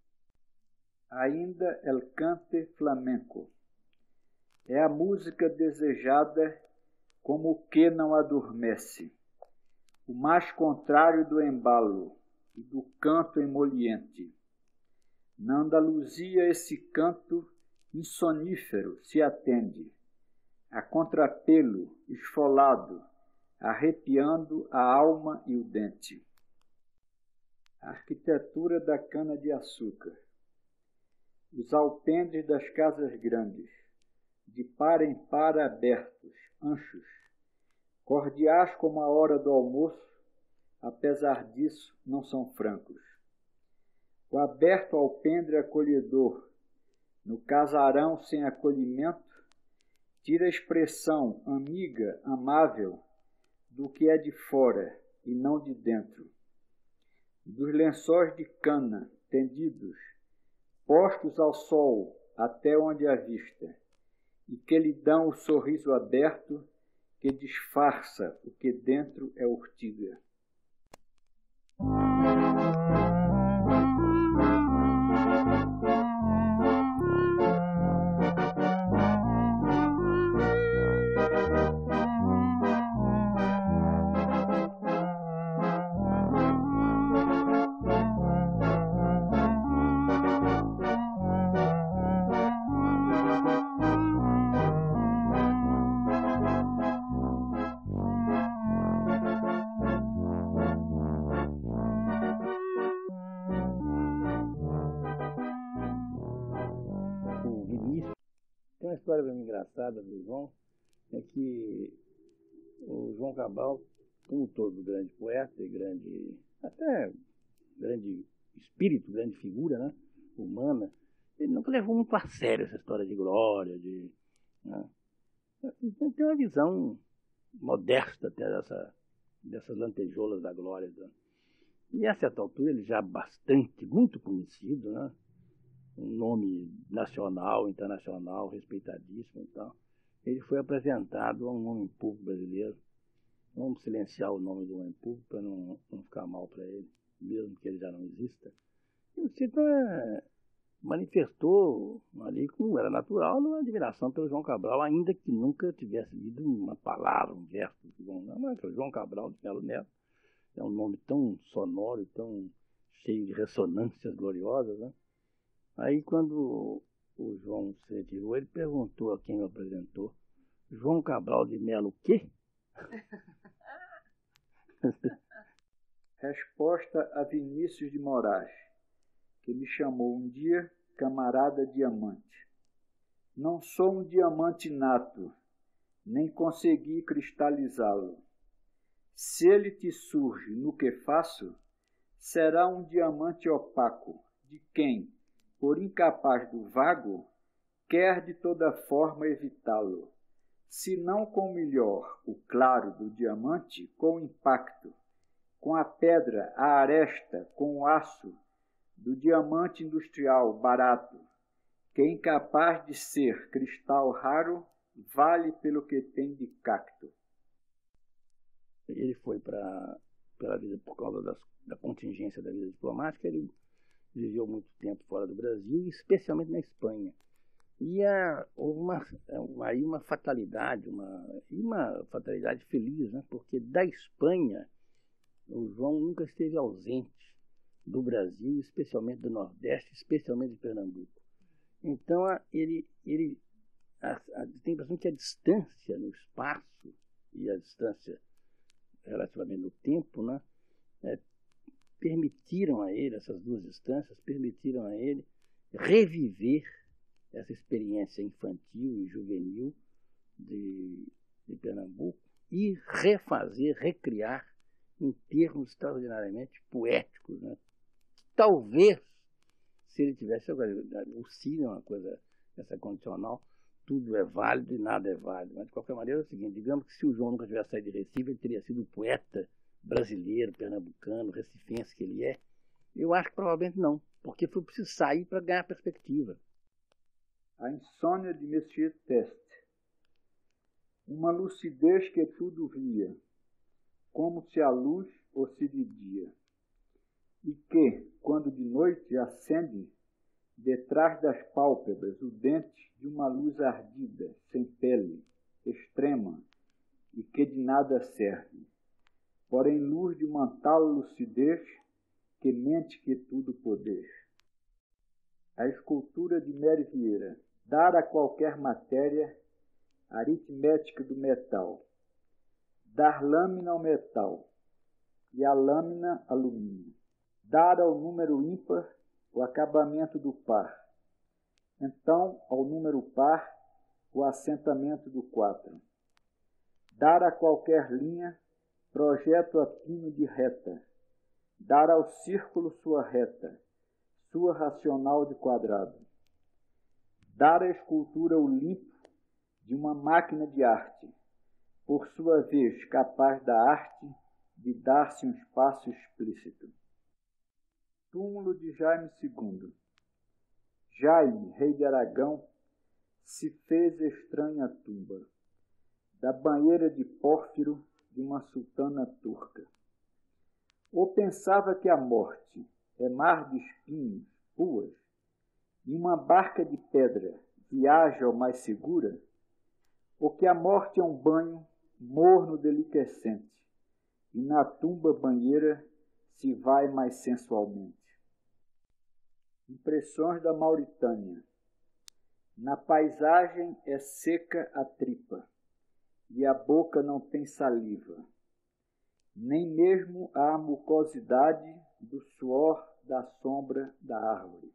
Ainda el cante flamenco. É a música desejada como o que não adormece, o mais contrário do embalo e do canto emoliente. Na Andaluzia esse canto insonífero se atende, a contrapelo, esfolado, arrepiando a alma e o dente. A arquitetura da cana-de-açúcar. Os alpendres das casas grandes, de par em par abertos, anchos, cordiais como a hora do almoço, apesar disso não são francos. O aberto alpendre acolhedor, no casarão sem acolhimento, tira a expressão amiga, amável, do que é de fora e não de dentro. Dos lençóis de cana, tendidos, postos ao sol até onde a vista, e que lhe dão o sorriso aberto que disfarça o que dentro é urtiga. Uma história bem engraçada do João é que o João Cabral, como todo grande poeta e até grande espírito, grande figura, né, humana, ele nunca levou muito a sério essa história de glória, né? Ele tem uma visão modesta até dessas lantejoulas da glória. E a certa altura ele já muito conhecido, né? um nome nacional, internacional, respeitadíssimo e tal. Ele foi apresentado a um homem público brasileiro. Vamos silenciar o nome do homem público para não ficar mal para ele, mesmo que ele já não exista. E o Tito manifestou ali, como era natural, uma admiração pelo João Cabral, ainda que nunca tivesse lido uma palavra, um verso do João. Não, mas o João Cabral de Melo Neto é um nome tão sonoro, tão cheio de ressonâncias gloriosas, né? Aí, quando o João se retirou, ele perguntou a quem o apresentou: João Cabral de Melo o quê? Resposta a Vinícius de Moraes, que me chamou um dia camarada diamante. Não sou um diamante nato, nem consegui cristalizá-lo. Se ele te surge no que faço, será um diamante opaco, de quem, por incapaz do vago, quer de toda forma evitá-lo. Se não com o melhor, o claro do diamante, com o impacto, com a pedra, a aresta, com o aço, do diamante industrial barato, que é incapaz de ser cristal raro, vale pelo que tem de cacto. Ele foi pela vida, por causa da contingência da vida diplomática, ele viveu muito tempo fora do Brasil, especialmente na Espanha. E houve uma fatalidade, uma fatalidade feliz, né? Porque da Espanha o João nunca esteve ausente do Brasil, especialmente do Nordeste, especialmente de Pernambuco. Então ele tem a impressão que a distância no espaço e a distância relativamente no tempo, né, permitiram a ele, essas duas distâncias permitiram a ele reviver essa experiência infantil e juvenil de Pernambuco e recriar em termos extraordinariamente poéticos, né? Talvez, se ele tivesse o Cine é uma coisa, essa condicional, tudo é válido e nada é válido. Mas, de qualquer maneira, é o seguinte: digamos que se o João nunca tivesse saído de Recife, ele teria sido o poeta brasileiro, pernambucano, recifense que ele é. Eu acho que provavelmente não, porque foi preciso sair para ganhar perspectiva. A insônia de Monsieur Teste. Uma lucidez que tudo via, como se a luz fosse de dia, e que, quando de noite acende, detrás das pálpebras o dente de uma luz ardida, sem pele, extrema, e que de nada serve, porém luz de uma tal lucidez que mente que tudo poder. A escultura de Mary Vieira, dar a qualquer matéria a aritmética do metal, dar lâmina ao metal e a lâmina alumínio, dar ao número ímpar o acabamento do par, então ao número par o assentamento do 4, dar a qualquer linha projeto a pino de reta, dar ao círculo sua reta, sua racional de quadrado, dar à escultura o limpo de uma máquina de arte, por sua vez capaz da arte de dar-se um espaço explícito. Túmulo de Jaime II. Jaime, rei de Aragão, se fez estranha tumba, da banheira de pórfiro de uma sultana turca. Ou pensava que a morte é mar de espinhos, puas, e uma barca de pedra viaja ao mais segura, ou que a morte é um banho morno deliquescente, e na tumba banheira se vai mais sensualmente. Impressões da Mauritânia. Na paisagem é seca a tripa, e a boca não tem saliva, nem mesmo a mucosidade do suor da sombra da árvore.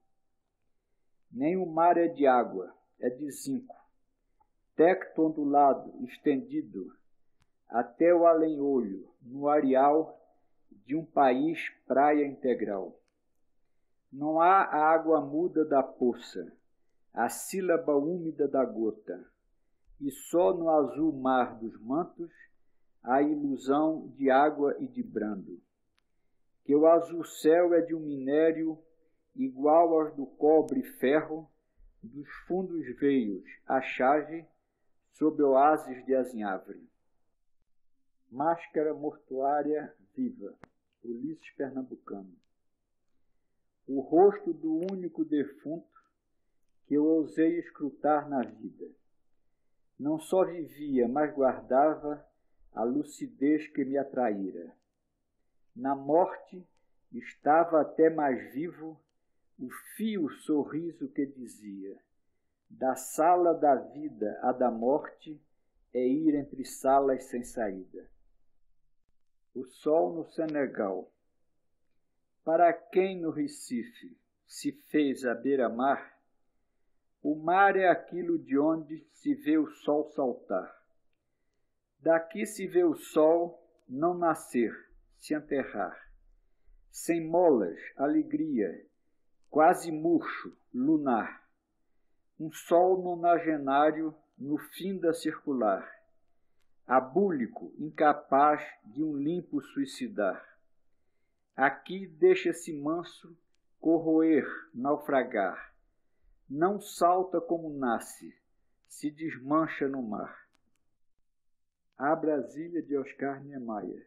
Nem o mar é de água, é de zinco, tecto ondulado, estendido, até o além-olho, no areal de um país praia integral. Não há a água muda da poça, a sílaba úmida da gota, e só no azul mar dos mantos a ilusão de água e de brando. Que o azul céu é de um minério igual aos do cobre e ferro, dos fundos veios, a charge, sob oásis de azinhavre. Máscara mortuária viva, Ulisses Pernambucano. O rosto do único defunto que eu ousei escrutar na vida. Não só vivia, mas guardava a lucidez que me atraíra. Na morte estava até mais vivo o fio sorriso que dizia: da sala da vida à da morte é ir entre salas sem saída. O sol no Senegal. Para quem no Recife se fez à beira-mar, o mar é aquilo de onde se vê o sol saltar. Daqui se vê o sol não nascer, se enterrar. Sem molas, alegria, quase murcho, lunar. Um sol nonagenário no fim da circular. Abúlico, incapaz de um limpo suicidar. Aqui deixa-se manso corroer, naufragar. Não salta como nasce, se desmancha no mar. A Brasília de Oscar Niemeyer.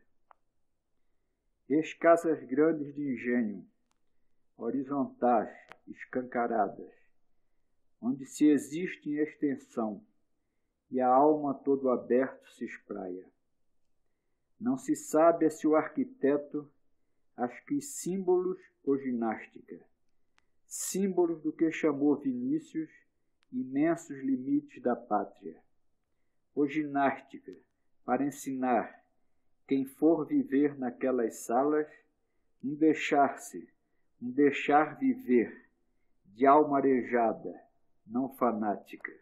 Escassas grandes de engenho, horizontais, escancaradas, onde se existe em extensão, e a alma todo aberto se espraia. Não se sabe se o arquiteto as quis símbolos ou ginástica, símbolos do que chamou Vinícius imensos limites da pátria, ou ginástica, para ensinar quem for viver naquelas salas um deixar viver, de alma arejada, não fanática.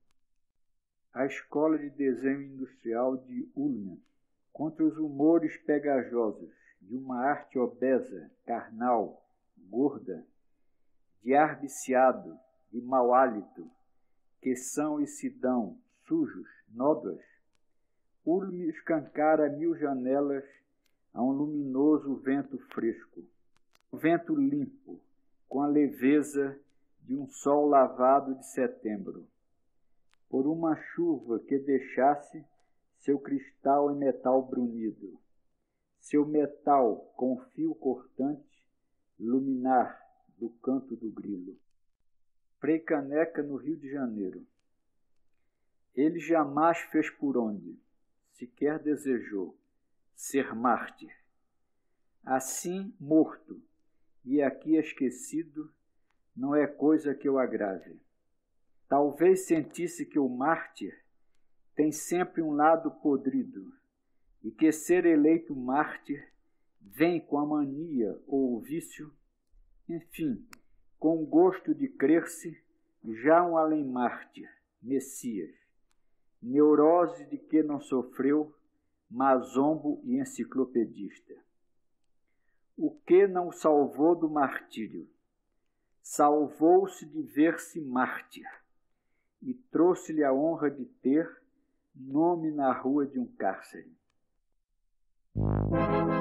A Escola de Desenho Industrial de Ullmann, contra os humores pegajosos de uma arte obesa, carnal, gorda, de ar viciado, de mau hálito, que são e se dão, sujos, nódoas, Ullmann escancara 1000 janelas a um luminoso vento fresco, um vento limpo, com a leveza de um sol lavado de setembro, por uma chuva que deixasse seu cristal em metal brunido, seu metal com fio cortante luminar do canto do grilo. Frei Caneca, no Rio de Janeiro. Ele jamais fez por onde, sequer desejou, ser mártir. Assim, morto, e aqui esquecido, não é coisa que o agrave. Talvez sentisse que o mártir tem sempre um lado podrido, e que ser eleito mártir vem com a mania ou o vício, enfim, com o gosto de crer-se já um além-mártir, Messias, neurose de que não sofreu, mazombo e enciclopedista. O que não o salvou do martírio? Salvou-se de ver-se mártir e trouxe-lhe a honra de ter nome na rua de um cárcere.